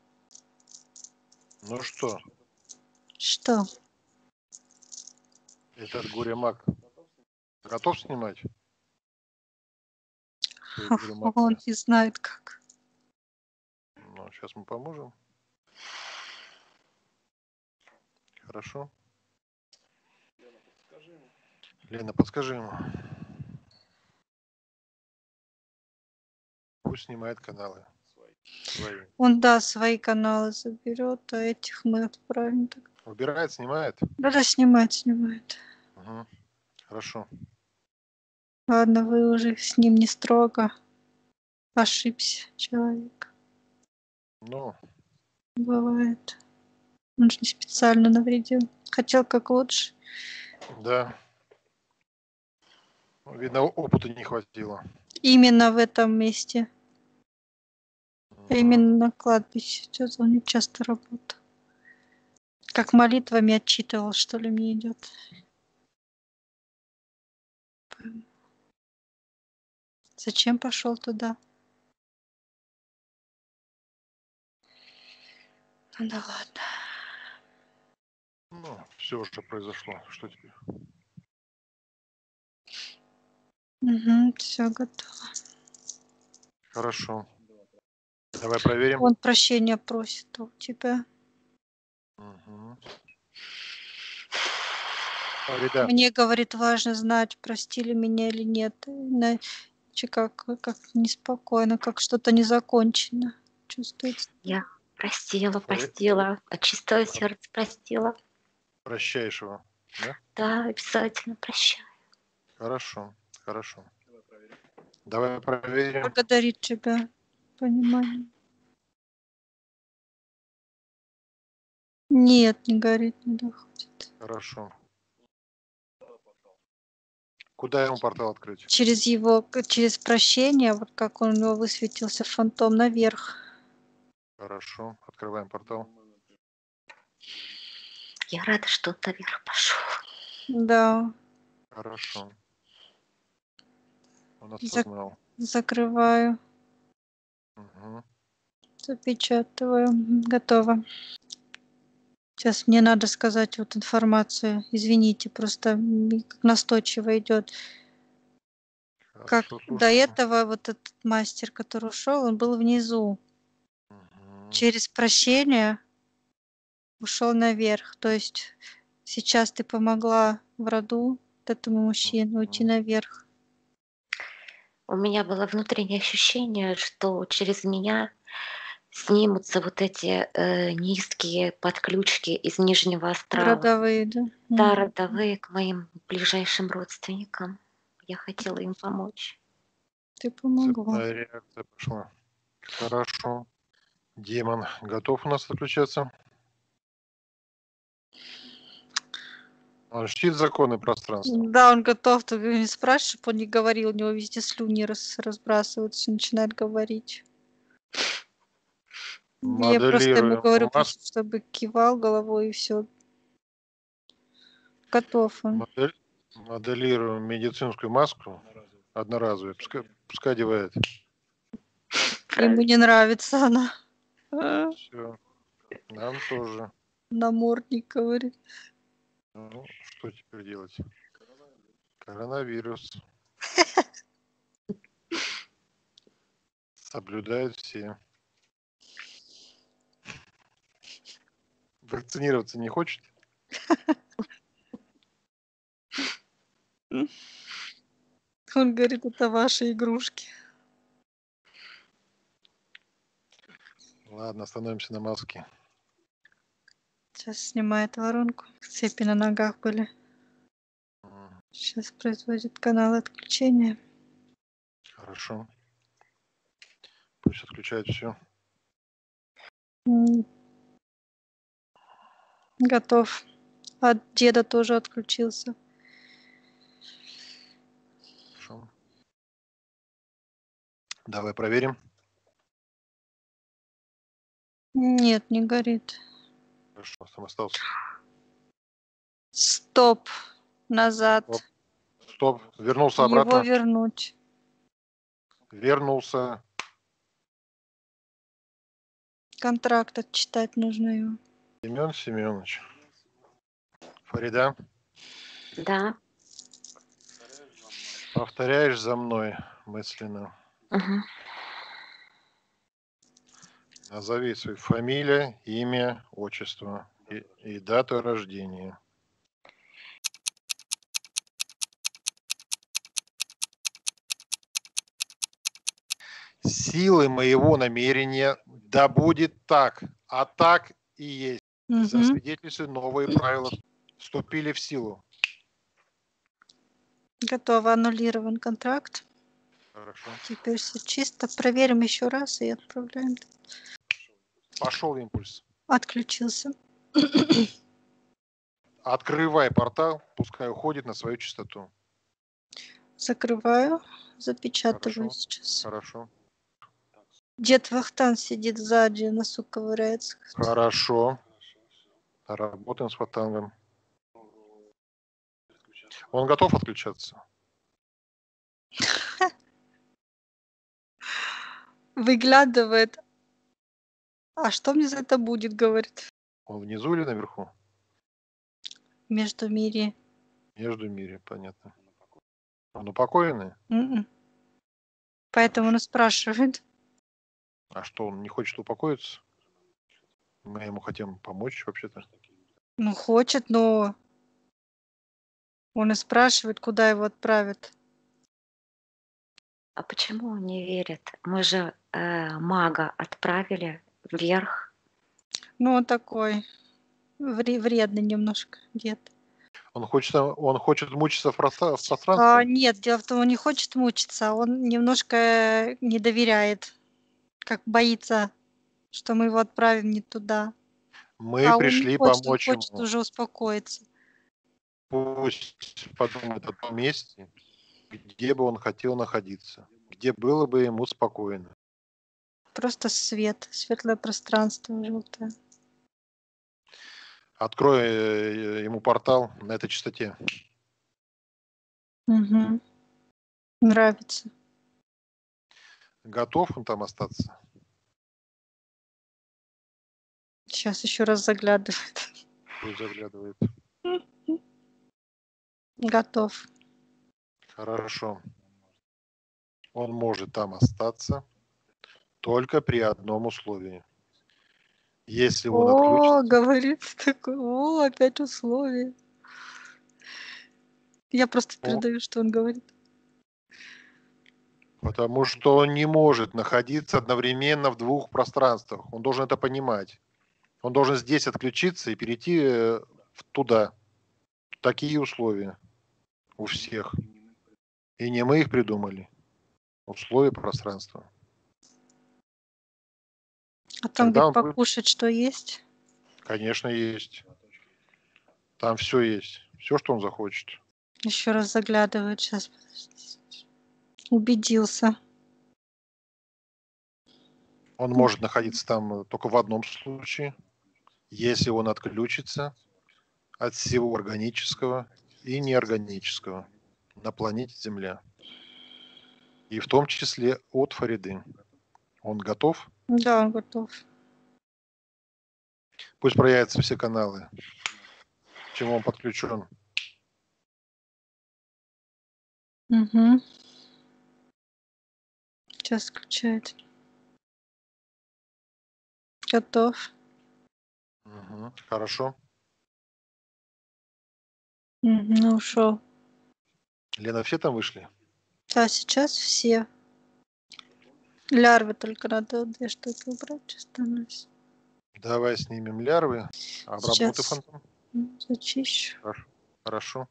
[SPEAKER 1] Ну что,
[SPEAKER 4] Что?
[SPEAKER 1] этот горе-маг готов снимать свою
[SPEAKER 4] Он
[SPEAKER 1] горе-магию?
[SPEAKER 4] не знает как.
[SPEAKER 1] Ну, сейчас мы поможем. Хорошо. Лена, подскажи ему. Пусть снимает каналы свои.
[SPEAKER 4] Он, да, свои каналы заберет, а этих мы отправим. Так.
[SPEAKER 1] Убирает, снимает?
[SPEAKER 4] Да-да, снимает, снимает.
[SPEAKER 1] Угу. Хорошо.
[SPEAKER 4] Ладно, вы уже с ним не строго. Ошибся человек.
[SPEAKER 1] Ну,
[SPEAKER 4] Бывает. Он же не специально навредил. Хотел как лучше.
[SPEAKER 1] да. Видно, опыта не хватило.
[SPEAKER 4] Именно в этом месте.
[SPEAKER 1] Мгм.
[SPEAKER 4] Именно на кладбище. Что-то он не часто работал. Как молитвами отчитывал, что ли, мне идет. Зачем пошел туда? Ну да ладно.
[SPEAKER 1] Ну, все уже произошло. Что теперь?
[SPEAKER 4] Угу, все готово.
[SPEAKER 1] Хорошо. Давай проверим.
[SPEAKER 4] Он прощения просит у тебя.
[SPEAKER 1] Угу. Фарида,
[SPEAKER 4] Мне, говорит, важно знать, простили меня или нет. Иначе как, как неспокойно, как что-то не закончено. Чувствуется.
[SPEAKER 2] Я простила,
[SPEAKER 1] Фари-
[SPEAKER 2] простила, от чистого сердца простила.
[SPEAKER 1] прощаешь его, да?
[SPEAKER 2] Да, обязательно прощаю.
[SPEAKER 1] Хорошо, хорошо. Давай проверим.
[SPEAKER 4] Благодарит тебя. Понимание. Нет, не горит, не доходит.
[SPEAKER 1] Хорошо. Куда ему портал открыть?
[SPEAKER 4] Через его, через прощение, вот как он у него высветился фантом наверх.
[SPEAKER 1] Хорошо. Открываем портал.
[SPEAKER 2] Я рада, что он наверх пошел.
[SPEAKER 4] Да,
[SPEAKER 1] Хорошо. Он
[SPEAKER 4] Зак-
[SPEAKER 1] осознал.
[SPEAKER 4] закрываю,
[SPEAKER 1] Угу.
[SPEAKER 4] запечатываю. М, Готово. Сейчас мне надо сказать вот информацию. Извините, просто м, как настойчиво идет. Как
[SPEAKER 1] Хорошо,
[SPEAKER 4] до
[SPEAKER 1] слушаю.
[SPEAKER 4] этого вот этот мастер, который ушел, он был внизу.
[SPEAKER 1] Мгм.
[SPEAKER 4] Через прощение ушел наверх. То есть сейчас ты помогла в роду вот этому мужчине уйти
[SPEAKER 1] Мгм.
[SPEAKER 4] наверх.
[SPEAKER 2] У меня было внутреннее ощущение, что через меня снимутся вот эти э, низкие подключки из нижнего астрала.
[SPEAKER 4] Родовые, да?
[SPEAKER 2] Да,
[SPEAKER 4] Мгм.
[SPEAKER 2] родовые к моим ближайшим родственникам. Я хотела им помочь.
[SPEAKER 4] Ты помогла.
[SPEAKER 1] Цепная реакция пошла. Хорошо. Демон готов у нас отключаться? Он чтит законы пространства.
[SPEAKER 4] Да, он готов, ты не спрашиваешь, чтобы он не говорил, у него везде слюни раз, разбрасываются, начинает говорить. Я просто ему
[SPEAKER 1] Моделируем
[SPEAKER 4] говорю,
[SPEAKER 1] маску.
[SPEAKER 4] просто чтобы кивал головой и все. Готов он.
[SPEAKER 1] Модель, моделируем медицинскую маску одноразовую. Пускай, пускай одевает.
[SPEAKER 4] Ему не нравится она. А,
[SPEAKER 1] Все. Нам тоже.
[SPEAKER 4] намордник, говорит.
[SPEAKER 1] Ну, что теперь делать? Коронавирус. Соблюдают все. Вакцинироваться не хочет?
[SPEAKER 4] Он говорит, это ваши игрушки.
[SPEAKER 1] Ладно, становимся на маске.
[SPEAKER 4] Сейчас снимает воронку. Цепи на ногах были.
[SPEAKER 1] М,
[SPEAKER 4] Сейчас производит канал отключения.
[SPEAKER 1] Хорошо. Пусть отключает все.
[SPEAKER 4] М, Готов. От деда тоже отключился.
[SPEAKER 1] Хорошо. Давай проверим.
[SPEAKER 4] Нет, не горит.
[SPEAKER 1] Хорошо, сам остался.
[SPEAKER 4] Стоп. Назад.
[SPEAKER 1] Стоп. Стоп. Вернулся
[SPEAKER 4] Его
[SPEAKER 1] обратно.
[SPEAKER 4] вернуть.
[SPEAKER 1] Вернулся.
[SPEAKER 4] Контракт отчитать нужно его.
[SPEAKER 1] Семен Семенович. Фарида,
[SPEAKER 2] Да.
[SPEAKER 1] повторяешь за мной мысленно.
[SPEAKER 2] Угу.
[SPEAKER 1] Назови свою фамилию, имя, отчество и, и дату рождения. Силы моего намерения да будет так, а так и есть.
[SPEAKER 4] Мгм.
[SPEAKER 1] Засвидетельствуй, новые правила вступили в силу.
[SPEAKER 4] Готово. Аннулирован контракт.
[SPEAKER 1] Хорошо.
[SPEAKER 4] Теперь все чисто. Проверим еще раз и отправляем.
[SPEAKER 1] Пошел импульс.
[SPEAKER 4] Отключился.
[SPEAKER 1] Открывай портал, пускай уходит на свою частоту.
[SPEAKER 4] Закрываю. Запечатываю
[SPEAKER 1] Хорошо.
[SPEAKER 4] сейчас.
[SPEAKER 1] Хорошо.
[SPEAKER 4] Дед Вахтан сидит сзади, носу ковыряется.
[SPEAKER 1] Хорошо. Работаем с Ватангом. Он готов отключаться?
[SPEAKER 4] Выглядывает. А что мне за это будет, говорит.
[SPEAKER 1] Он внизу или наверху?
[SPEAKER 4] Между мире.
[SPEAKER 1] Между мире, понятно. Он упокоенный?
[SPEAKER 4] М-м. Поэтому он и спрашивает.
[SPEAKER 1] А что, он не хочет упокоиться? Мы ему хотим помочь вообще-то.
[SPEAKER 4] Ну, хочет, но он и спрашивает, куда его отправят.
[SPEAKER 2] А почему он не верит? Мы же э, мага отправили вверх.
[SPEAKER 4] Ну, он такой вре- вредный немножко дед.
[SPEAKER 1] Он хочет, он хочет мучиться в, простра- в
[SPEAKER 4] А,
[SPEAKER 1] пространстве?
[SPEAKER 4] нет, дело в том, он не хочет мучиться, он немножко э, не доверяет, как боится, что мы его отправим не туда.
[SPEAKER 1] Мы
[SPEAKER 4] А он не
[SPEAKER 1] пришли
[SPEAKER 4] хочет, он
[SPEAKER 1] помочь
[SPEAKER 4] хочет
[SPEAKER 1] ему.
[SPEAKER 4] уже успокоиться.
[SPEAKER 1] Пусть подумает о том месте, где бы он хотел находиться, где было бы ему спокойно.
[SPEAKER 4] Просто свет, светлое пространство желтое.
[SPEAKER 1] Открой э, ему портал на этой частоте.
[SPEAKER 4] Угу. Нравится.
[SPEAKER 1] Готов он там остаться?
[SPEAKER 4] Сейчас еще раз заглядывает.
[SPEAKER 1] Пусть заглядывает.
[SPEAKER 4] Готов.
[SPEAKER 1] Хорошо. Он может там остаться только при одном условии. Если он
[SPEAKER 4] О,
[SPEAKER 1] отключится,
[SPEAKER 4] говорит такой, о, опять условия. Я просто
[SPEAKER 1] О.
[SPEAKER 4] передаю, что он говорит.
[SPEAKER 1] потому что он не может находиться одновременно в двух пространствах. Он должен это понимать. Он должен здесь отключиться и перейти э, в- туда. Такие условия у всех. И не мы их придумали. Условия пространства.
[SPEAKER 4] А там,
[SPEAKER 1] Когда
[SPEAKER 4] говорит,
[SPEAKER 1] он будет?
[SPEAKER 4] покушать что есть?
[SPEAKER 1] Конечно, есть. Там все есть. Все, что он захочет.
[SPEAKER 4] Еще раз заглядывает. Сейчас, подождите. Убедился.
[SPEAKER 1] Он может находиться там э, только в одном случае, если он отключится от всего органического и неорганического на планете Земля. И в том числе от Фариды. Он готов?
[SPEAKER 4] Да, он готов.
[SPEAKER 1] Пусть проявятся все каналы, к чему он подключен.
[SPEAKER 4] Угу. Сейчас включает. Готов.
[SPEAKER 1] Мгм. Хорошо.
[SPEAKER 4] Угу, ушел.
[SPEAKER 1] Лена, все там вышли?
[SPEAKER 4] Да, сейчас все. Лярвы только надо две штуки убрать. Осталось.
[SPEAKER 1] Давай снимем лярвы. Обработай
[SPEAKER 4] Сейчас
[SPEAKER 1] фантом.
[SPEAKER 4] зачищу.
[SPEAKER 1] Хорошо. Хорошо.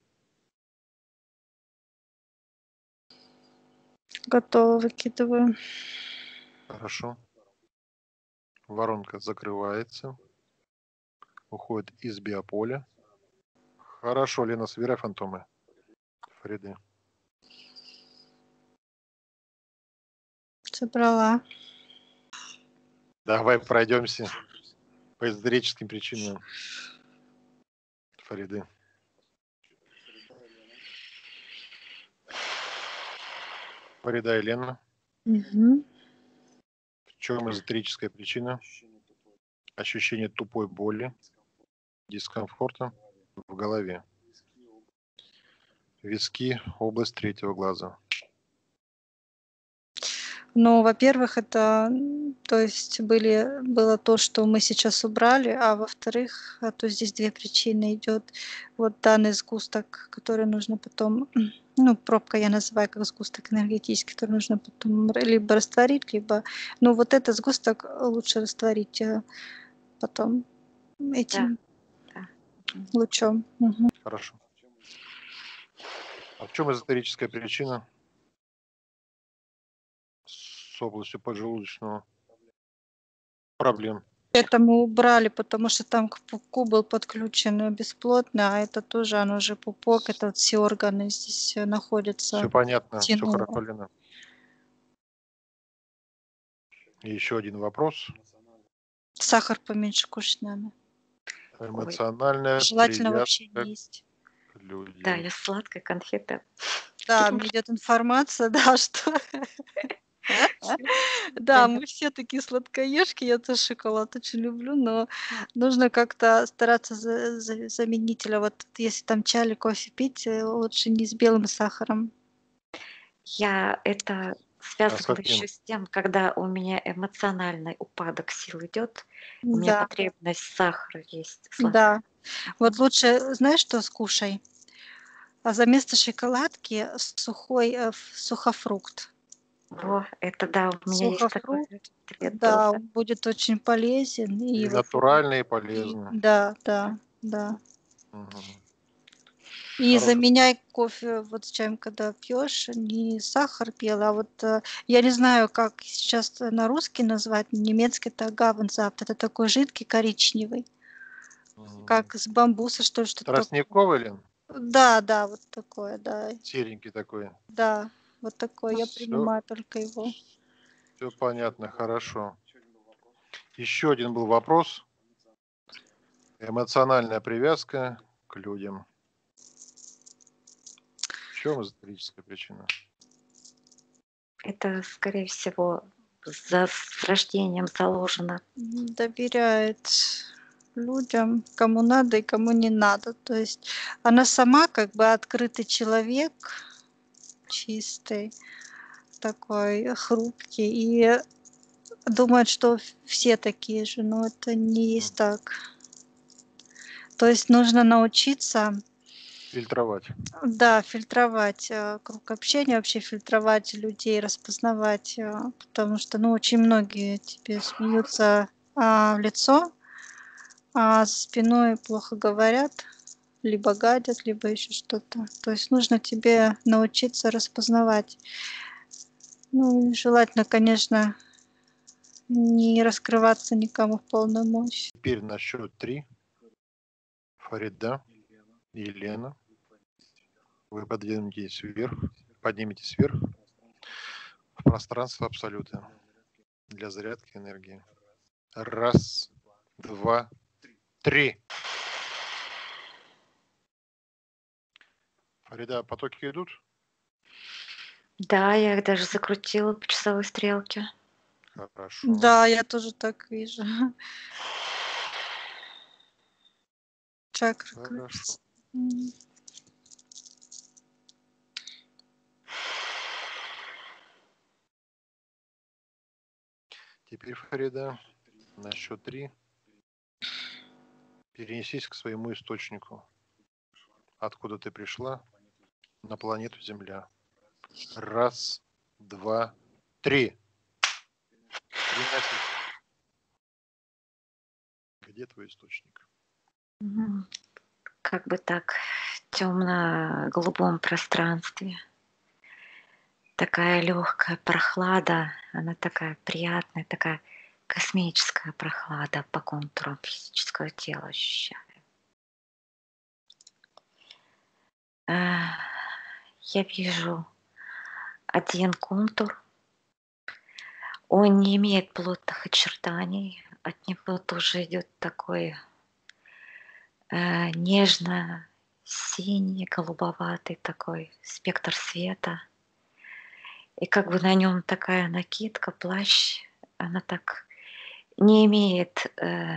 [SPEAKER 4] Готово, выкидываю.
[SPEAKER 1] Хорошо. Воронка закрывается. Уходит из биополя. Хорошо, Лена, собирай фантомы. Фариды.
[SPEAKER 4] Собрала.
[SPEAKER 1] Давай пройдемся по историческим причинам Фариды. Фарида и Лена.
[SPEAKER 4] Угу.
[SPEAKER 1] В чем эзотерическая причина? Ощущение тупой боли, дискомфорта в голове. Виски, область третьего глаза.
[SPEAKER 4] Ну, во-первых, это, м, то есть были, было то, что мы сейчас убрали, а во-вторых, а, то здесь две причины идет. Вот данный сгусток, который нужно потом, ну, пробка я называю как сгусток энергетический, который нужно потом р- либо растворить, либо, ну, вот этот сгусток лучше растворить э, потом этим
[SPEAKER 2] да.
[SPEAKER 4] лучом. Мгм.
[SPEAKER 1] Хорошо. А в чем эзотерическая причина с областью поджелудочного проблем?
[SPEAKER 4] Это мы убрали, потому что там к пупку был подключен э, бесплотно, а это тоже, оно же пупок, это вот все органы здесь э, находятся.
[SPEAKER 1] Все понятно, все
[SPEAKER 4] Тянуло.
[SPEAKER 1] хорошо, Лена. И еще один вопрос.
[SPEAKER 4] Сахар поменьше кушать надо.
[SPEAKER 1] Эмоциональная
[SPEAKER 4] Желательно вообще
[SPEAKER 1] привязка
[SPEAKER 4] не есть.
[SPEAKER 1] к людям.
[SPEAKER 2] Да, я сладкая конфета.
[SPEAKER 4] Да,
[SPEAKER 2] Потому
[SPEAKER 4] мне идет информация, да, что да, мы все такие сладкоежки, я тоже шоколад очень люблю, но нужно как-то стараться за- за- заменить, или вот если там чай или кофе пить, э, лучше не с белым сахаром.
[SPEAKER 2] Я это
[SPEAKER 1] А с
[SPEAKER 2] связывала
[SPEAKER 1] каким?
[SPEAKER 2] еще с тем, когда у меня эмоциональный упадок сил идет, у меня
[SPEAKER 4] Да,
[SPEAKER 2] потребность сахара есть,
[SPEAKER 4] да.
[SPEAKER 2] сладкого.
[SPEAKER 4] Вот лучше, знаешь, что скушай? А за место шоколадки сухой э, ф- сухофрукт.
[SPEAKER 2] Во, это да, у меня есть такой
[SPEAKER 4] Сухофрукт,
[SPEAKER 2] ответ
[SPEAKER 4] да,
[SPEAKER 2] тоже.
[SPEAKER 4] он будет очень полезен. И
[SPEAKER 1] И
[SPEAKER 4] вот,
[SPEAKER 1] натуральный, и
[SPEAKER 4] и,
[SPEAKER 1] полезный.
[SPEAKER 4] да, да, да.
[SPEAKER 1] Мгм.
[SPEAKER 4] И
[SPEAKER 1] Хороший.
[SPEAKER 4] заменяй кофе вот с чаем, когда пьешь, не сахар пил, а вот э, я не знаю, как сейчас на русский назвать, немецкий это гавенсафт, это такой жидкий коричневый,
[SPEAKER 1] Мгм.
[SPEAKER 4] как с бамбуса, что ли, что-то такое.
[SPEAKER 1] Тростниковый ли?
[SPEAKER 4] Да, да, вот такое, да,
[SPEAKER 1] Серенький такой.
[SPEAKER 4] да, вот такой, я
[SPEAKER 1] Все,
[SPEAKER 4] принимаю только его.
[SPEAKER 1] все понятно, хорошо. Еще один был вопрос. Эмоциональная привязка к людям. В чем эзотерическая причина?
[SPEAKER 2] Это, скорее всего, за с рождением заложено.
[SPEAKER 4] Доверяет людям, кому надо и кому не надо. То есть она сама как бы открытый человек, чистый, такой хрупкий, и думает, что все такие же, но это не есть так. То есть нужно научиться,
[SPEAKER 1] Фильтровать.
[SPEAKER 4] да, фильтровать э, круг общения, вообще фильтровать людей, распознавать, э, потому что, ну, очень многие тебе смеются а, в лицо, а за спиной плохо говорят, либо гадят, либо еще что-то. То есть нужно тебе научиться распознавать. Ну, и желательно, конечно, не раскрываться никому в полную мощь.
[SPEAKER 1] Теперь на счет три. Фарида и Елена. Вы подниметесь вверх. Подниметесь вверх в пространство абсолюта для зарядки энергии. Раз, два, три. Фарида, потоки идут?
[SPEAKER 2] Да, я их даже закрутила по часовой стрелке.
[SPEAKER 1] Хорошо.
[SPEAKER 4] Да, я тоже так вижу. Чакры
[SPEAKER 1] Хорошо.
[SPEAKER 4] крутятся. М.
[SPEAKER 1] Теперь, Фарида, на счет три перенесись к своему источнику. Откуда ты пришла? На планету Земля. Раз, два, три. Переносись. Где твой источник?
[SPEAKER 2] Мгм. Как бы так, в темно-голубом пространстве. Такая легкая прохлада, она такая приятная, такая космическая прохлада по контурам физического тела ощущаю. А, Я вижу один контур. Он не имеет плотных очертаний. От него тоже идет такой э, нежно-синий, голубоватый такой спектр света. И как бы на нем такая накидка, плащ, она так не имеет э,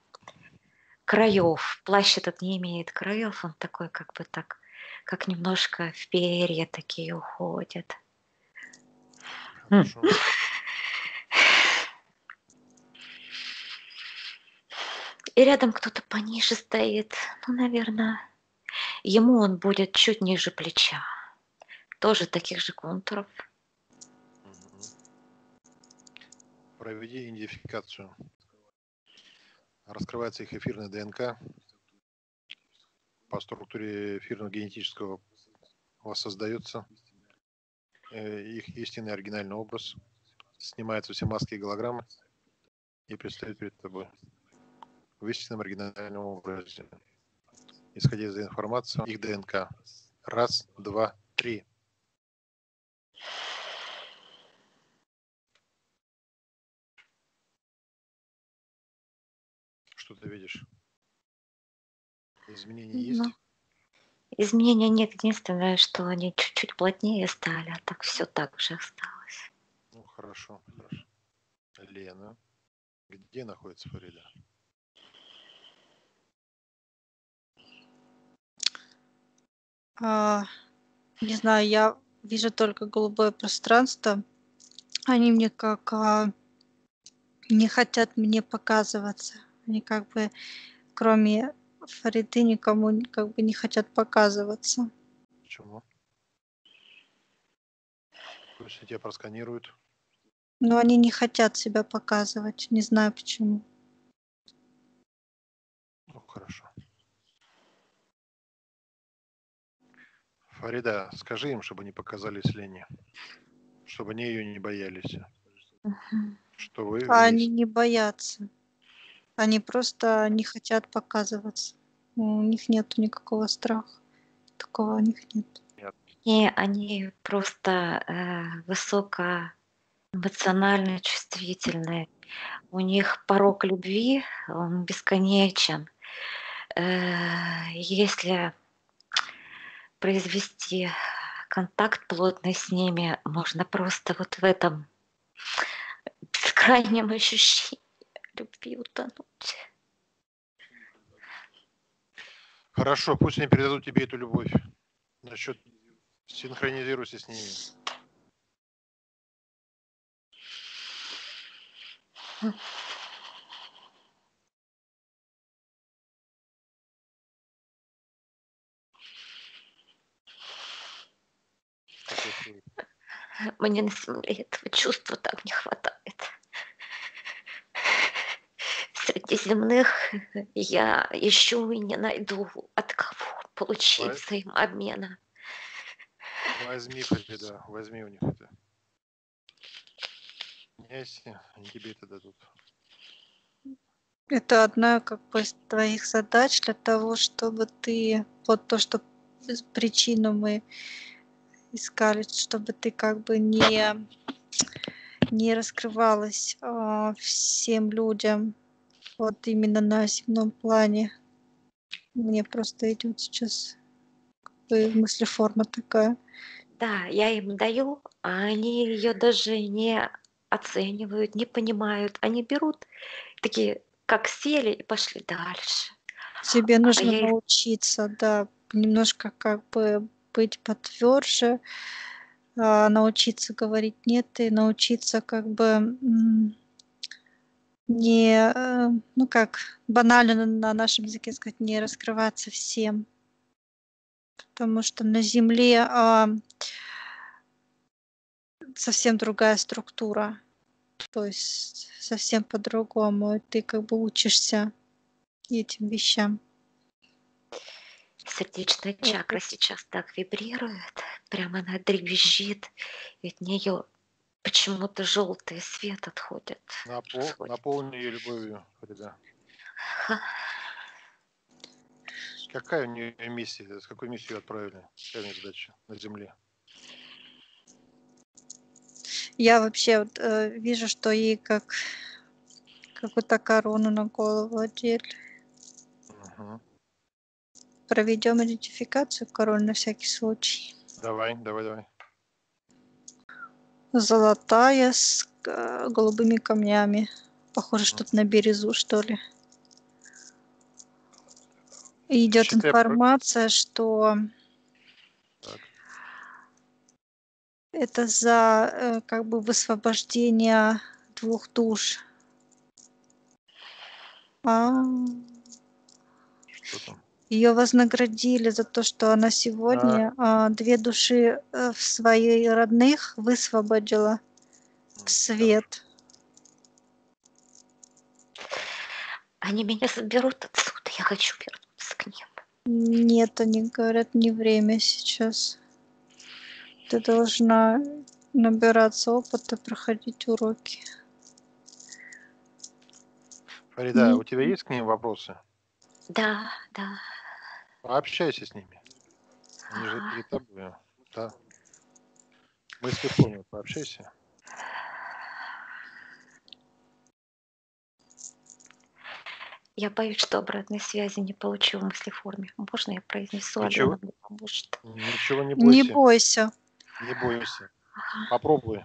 [SPEAKER 2] краев. Плащ этот не имеет краев, он такой как бы так, как немножко в перья такие уходят. М.
[SPEAKER 1] Хорошо.
[SPEAKER 2] И рядом кто-то пониже стоит, ну, наверное, ему он будет чуть ниже плеча. Тоже таких же контуров.
[SPEAKER 1] Мгм. Проведи идентификацию. Раскрывается их эфирная ДНК. По структуре эфирно-генетического воссоздается э, их истинный оригинальный образ. Снимаются все маски и голограммы и предстают перед тобой в истинном оригинальном образе. Исходя из информации, их ДНК. Раз, два, три. Что ты видишь? Изменения
[SPEAKER 2] Ну,
[SPEAKER 1] есть?
[SPEAKER 2] изменения нет. Единственное, что они чуть-чуть плотнее стали, а так все так же осталось.
[SPEAKER 1] Ну, хорошо, хорошо. Лена, где находится Фарида?
[SPEAKER 4] А, не знаю, я вижу только голубое пространство. Они мне как а, не хотят мне показываться. Они как бы, кроме Фариды, никому н- как бы не хотят показываться.
[SPEAKER 1] Почему? Пусть они тебя просканируют.
[SPEAKER 4] Но они не хотят себя показывать. Не знаю почему.
[SPEAKER 1] Ну, хорошо. Фарида, скажи им, чтобы они показались Лене. Чтобы они ее не боялись.
[SPEAKER 2] Мгм.
[SPEAKER 1] Что вы
[SPEAKER 4] А они
[SPEAKER 1] вместе.
[SPEAKER 4] не боятся. Они просто не хотят показываться. У них нету никакого страха. Такого у них нет.
[SPEAKER 1] Нет.
[SPEAKER 2] И они просто э, высокоэмоционально чувствительные. У них порог любви, он бесконечен. Э, Если произвести контакт плотный с ними, можно просто вот в этом бескрайнем ощущении любви утонуть.
[SPEAKER 1] Хорошо, пусть они передадут тебе эту любовь. Насчет синхронизируйся с ними. Что происходит?
[SPEAKER 2] Мне на земле этого чувства так не хватает. Среди земных я ищу и не найду, от кого получить
[SPEAKER 1] Во-
[SPEAKER 2] взаимообмена.
[SPEAKER 1] Возьми, Фарида, возьми у них это. Неси, они тебе это дадут.
[SPEAKER 4] Это одна как бы из твоих задач для того, чтобы ты вот то, что с- причину мы искали, чтобы ты как бы не не раскрывалась а, всем людям вот именно на земном плане. Мне просто идет сейчас как бы мыслеформа такая.
[SPEAKER 2] Да, я им даю, а они ее даже не оценивают, не понимают. Они берут такие, как сели и пошли дальше.
[SPEAKER 4] Тебе
[SPEAKER 2] А
[SPEAKER 4] нужно
[SPEAKER 2] я их
[SPEAKER 4] научиться, да, немножко как бы быть потверже, а, научиться говорить нет и научиться как бы м, не, э, ну как банально на, на нашем языке сказать, не раскрываться всем, потому что на Земле а, совсем другая структура, то есть совсем по-другому, и ты как бы учишься этим вещам.
[SPEAKER 2] сердечная
[SPEAKER 4] Вот
[SPEAKER 2] чакра сейчас так вибрирует, прямо она дребезжит, и от нее почему-то желтый свет отходит.
[SPEAKER 1] Напо-
[SPEAKER 2] Исходит.
[SPEAKER 1] Наполни ее любовью, Фарида.
[SPEAKER 2] Ха.
[SPEAKER 1] Какая у нее миссия? С какой миссией ее отправили? Какая у нее задача на Земле?
[SPEAKER 4] Я вообще вот, э, вижу, что ей как какую-то корону на голову одели.
[SPEAKER 1] Мгм.
[SPEAKER 4] Проведем идентификацию короны на всякий случай.
[SPEAKER 1] Давай, давай, давай.
[SPEAKER 4] Золотая с э, голубыми камнями. Похоже, что-то на березу, что ли. И идет
[SPEAKER 1] Считай, про-
[SPEAKER 4] информация, что
[SPEAKER 1] так.
[SPEAKER 4] это за э, как бы высвобождение двух душ. А,
[SPEAKER 1] Что там?
[SPEAKER 4] ее вознаградили за то, что она
[SPEAKER 1] А,
[SPEAKER 4] сегодня а, две души э, в своих родных высвободила в
[SPEAKER 1] м, хорошо.
[SPEAKER 4] свет.
[SPEAKER 2] Они меня заберут отсюда, я хочу вернуться к ним.
[SPEAKER 4] Нет, они говорят, не время сейчас. Ты должна набираться опыта, проходить уроки.
[SPEAKER 1] Фарида,
[SPEAKER 4] Не-
[SPEAKER 1] у тебя есть к ним вопросы?
[SPEAKER 2] Да, да.
[SPEAKER 1] Пообщайся с ними. Они же
[SPEAKER 2] Ага.
[SPEAKER 1] перед тобой. Да. Мысли формы, пообщайся.
[SPEAKER 2] Я боюсь, что обратной связи не получу в мыслеформе. Можно я произнесу,
[SPEAKER 1] Ничего,
[SPEAKER 2] Алена мне поможет?
[SPEAKER 1] ничего не
[SPEAKER 4] Не
[SPEAKER 1] бойся.
[SPEAKER 4] бойся.
[SPEAKER 1] Не бойся.
[SPEAKER 2] Ага.
[SPEAKER 1] Попробуй.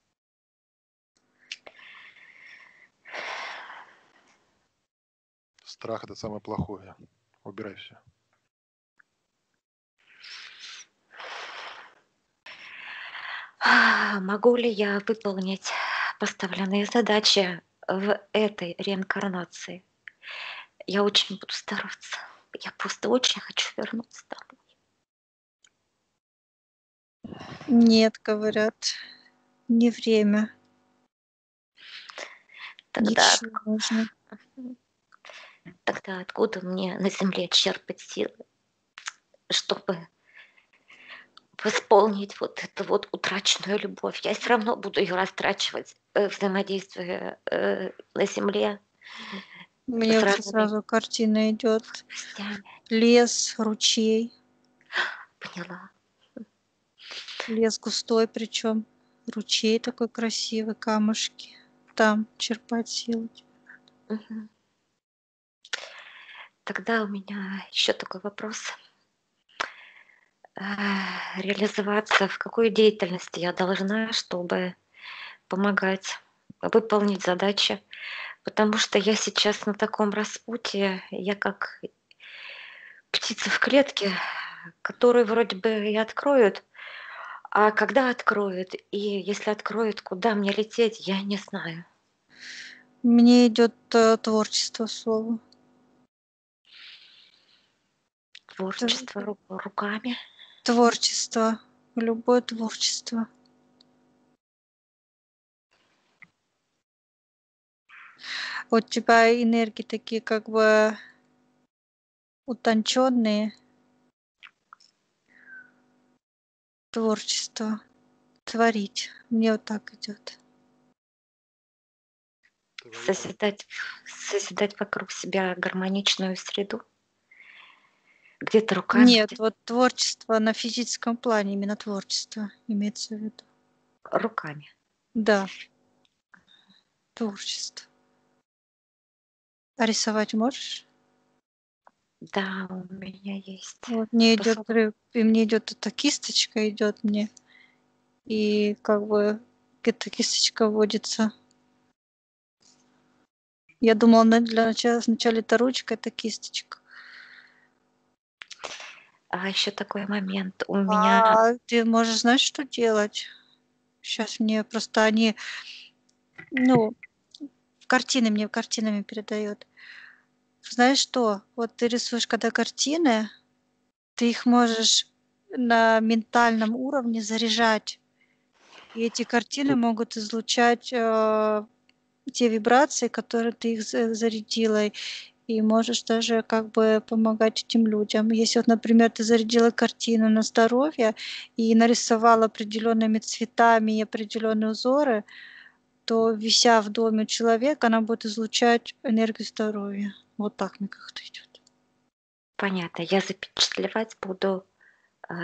[SPEAKER 1] Страх это самое плохое. Убирай все.
[SPEAKER 2] А, Могу ли я выполнить поставленные задачи в этой реинкарнации? Я очень буду стараться. Я просто очень хочу вернуться домой.
[SPEAKER 4] Нет, говорят, не время.
[SPEAKER 2] Тогда,
[SPEAKER 4] Еще нужно.
[SPEAKER 2] тогда откуда мне на земле черпать силы, чтобы восполнить вот эту вот утраченную любовь? Я все равно буду ее растрачивать, э, взаимодействуя э, на земле
[SPEAKER 4] Мне
[SPEAKER 2] с
[SPEAKER 4] вообще
[SPEAKER 2] разными
[SPEAKER 4] сразу картина идет.
[SPEAKER 2] гостями.
[SPEAKER 4] Лес, ручей,
[SPEAKER 2] Поняла.
[SPEAKER 4] лес густой причем. Ручей такой красивый, камушки. Там черпать силу.
[SPEAKER 2] Мгм. Тогда у меня еще такой вопрос. А, Реализоваться в какой деятельности я должна, чтобы помогать выполнить задачи? Потому что я сейчас на таком распутье, я как птица в клетке, которую вроде бы и откроют, а когда откроют, и если откроют, куда мне лететь, я не знаю.
[SPEAKER 4] Мне идет э, творчество слово.
[SPEAKER 2] Творчество ру- руками.
[SPEAKER 4] Творчество. Любое творчество. У тебя энергии такие как бы утонченные. Творчество. Творить. Мне вот так идет.
[SPEAKER 2] Созидать, созидать вокруг себя гармоничную среду. Где-то руками.
[SPEAKER 4] Нет,
[SPEAKER 2] где-то
[SPEAKER 4] вот творчество на физическом плане, именно творчество имеется в виду.
[SPEAKER 2] руками.
[SPEAKER 4] Да, творчество. А рисовать можешь?
[SPEAKER 2] Да, у меня есть.
[SPEAKER 4] Вот мне идет,
[SPEAKER 2] способ-
[SPEAKER 4] и мне идет эта кисточка, идет мне, и как бы эта кисточка вводится. Я думала, на- для начала сначала это ручка, это кисточка.
[SPEAKER 2] А еще такой момент. У меня
[SPEAKER 4] А ты можешь, знаешь, что делать? Сейчас мне просто они, ну, картины мне картинами передают. Знаешь что? Вот ты рисуешь, когда картины, ты их можешь на ментальном уровне заряжать. И эти картины могут излучать э, те вибрации, которые ты их за- зарядила. И можешь даже как бы помогать этим людям. Если вот, например, ты зарядила картину на здоровье и нарисовала определенными цветами и определенные узоры, то, вися в доме человека, она будет излучать энергию здоровья. Вот так мне как-то идет.
[SPEAKER 2] понятно, я запечатлевать буду э,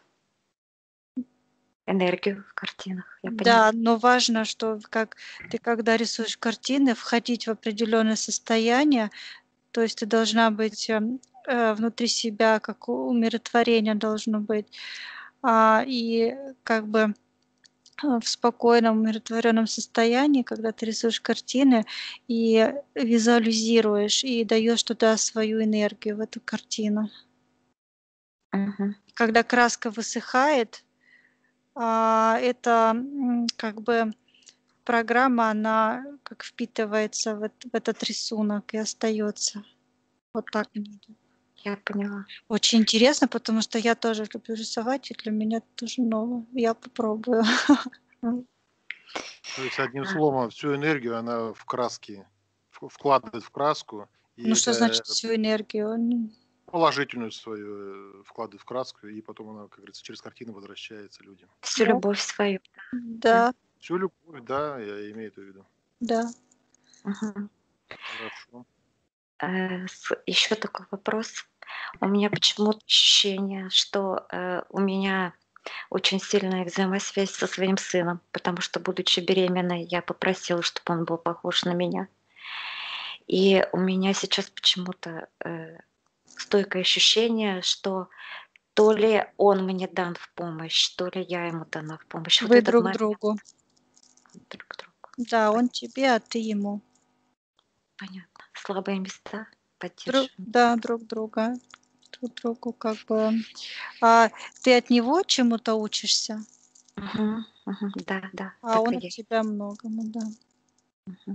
[SPEAKER 2] энергию в картинах. Я поняла.
[SPEAKER 4] Да, но важно, что как ты, когда рисуешь картины, входить в определенное состояние, то есть ты должна быть эм, э, внутри себя, как у- умиротворение должно быть, а, и как бы э, в спокойном, умиротворенном состоянии, когда ты рисуешь картины и визуализируешь, и даешь туда свою энергию, в эту картину.
[SPEAKER 2] Мгм.
[SPEAKER 4] Когда краска высыхает, а, это м, как бы программа, она как впитывается в, эт- в этот рисунок и остается. Вот так мне идет.
[SPEAKER 2] Я поняла.
[SPEAKER 4] Очень интересно, потому что я тоже люблю рисовать, и для меня это тоже новое. Я попробую.
[SPEAKER 2] М.
[SPEAKER 1] То есть, одним
[SPEAKER 2] А,
[SPEAKER 1] словом, всю энергию она в краски в- вкладывает в краску,
[SPEAKER 4] Ну
[SPEAKER 1] и
[SPEAKER 4] что
[SPEAKER 1] это
[SPEAKER 4] значит всю энергию? Н-
[SPEAKER 1] положительную свою э, вкладывает в краску, и потом она, как говорится, через картину возвращается людям.
[SPEAKER 2] Всю
[SPEAKER 4] Да,
[SPEAKER 2] любовь свою. Да.
[SPEAKER 4] да,
[SPEAKER 1] Всю любовь, да, я имею это в виду.
[SPEAKER 4] да.
[SPEAKER 2] Мгм.
[SPEAKER 1] Хорошо.
[SPEAKER 2] Э, с- Еще такой вопрос. У меня почему-то ощущение, что э, у меня очень сильная взаимосвязь со своим сыном, потому что, будучи беременной, я попросила, чтобы он был похож на меня. И у меня сейчас почему-то э, стойкое ощущение, что то ли он мне дан в помощь, то ли я ему дана в помощь. Вот
[SPEAKER 4] Вы
[SPEAKER 2] этот
[SPEAKER 4] друг
[SPEAKER 2] момент
[SPEAKER 4] другу.
[SPEAKER 2] друг к другу.
[SPEAKER 4] Да,
[SPEAKER 2] Пон-
[SPEAKER 4] он тебе, а ты ему.
[SPEAKER 2] Понятно. Слабые места
[SPEAKER 4] Друг,
[SPEAKER 2] поддерживаем.
[SPEAKER 4] да, друг друга. Друг другу как бы. А ты от него чему-то учишься?
[SPEAKER 2] Мгм. Мгм. Да, да,
[SPEAKER 4] А
[SPEAKER 2] так
[SPEAKER 4] он
[SPEAKER 2] и
[SPEAKER 4] у
[SPEAKER 2] есть.
[SPEAKER 4] тебя много, ну да.
[SPEAKER 2] Мгм.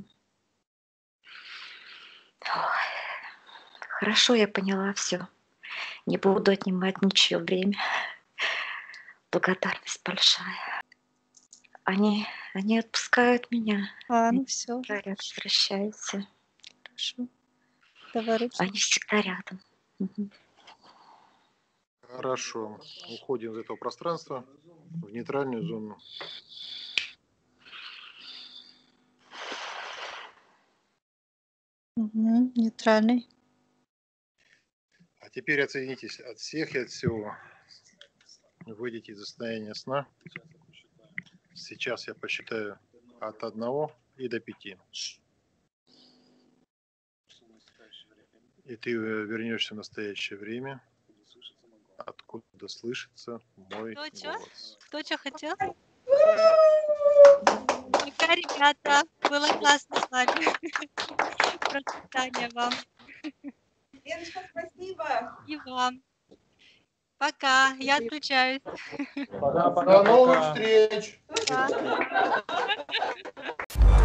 [SPEAKER 2] Ой, хорошо, я поняла все. Не буду отнимать ничье время. Благодарность большая. Они, они отпускают меня.
[SPEAKER 4] А,
[SPEAKER 2] Они
[SPEAKER 4] ну все,
[SPEAKER 2] говорят, возвращайся.
[SPEAKER 4] хорошо. Договоримся.
[SPEAKER 2] Они всегда рядом. Мгм.
[SPEAKER 1] Хорошо. Уходим из этого пространства в нейтральную зону.
[SPEAKER 4] Мгм. Нейтральный.
[SPEAKER 1] А теперь оценитесь от всех и от всего. Выйдите из состояния сна. Сейчас я посчитаю от одного и до пяти. И ты э, вернешься в настоящее время, откуда слышится мой
[SPEAKER 4] Кто чё?
[SPEAKER 1] голос.
[SPEAKER 4] Кто что хотел? Пока, ребята. Было классно с вами. Процветания вам.
[SPEAKER 5] Леночка, спасибо.
[SPEAKER 4] И вам. Пока. Я отключаюсь.
[SPEAKER 3] Пока,
[SPEAKER 1] До
[SPEAKER 3] пока,
[SPEAKER 1] новых
[SPEAKER 3] пока.
[SPEAKER 1] встреч!
[SPEAKER 4] Пока.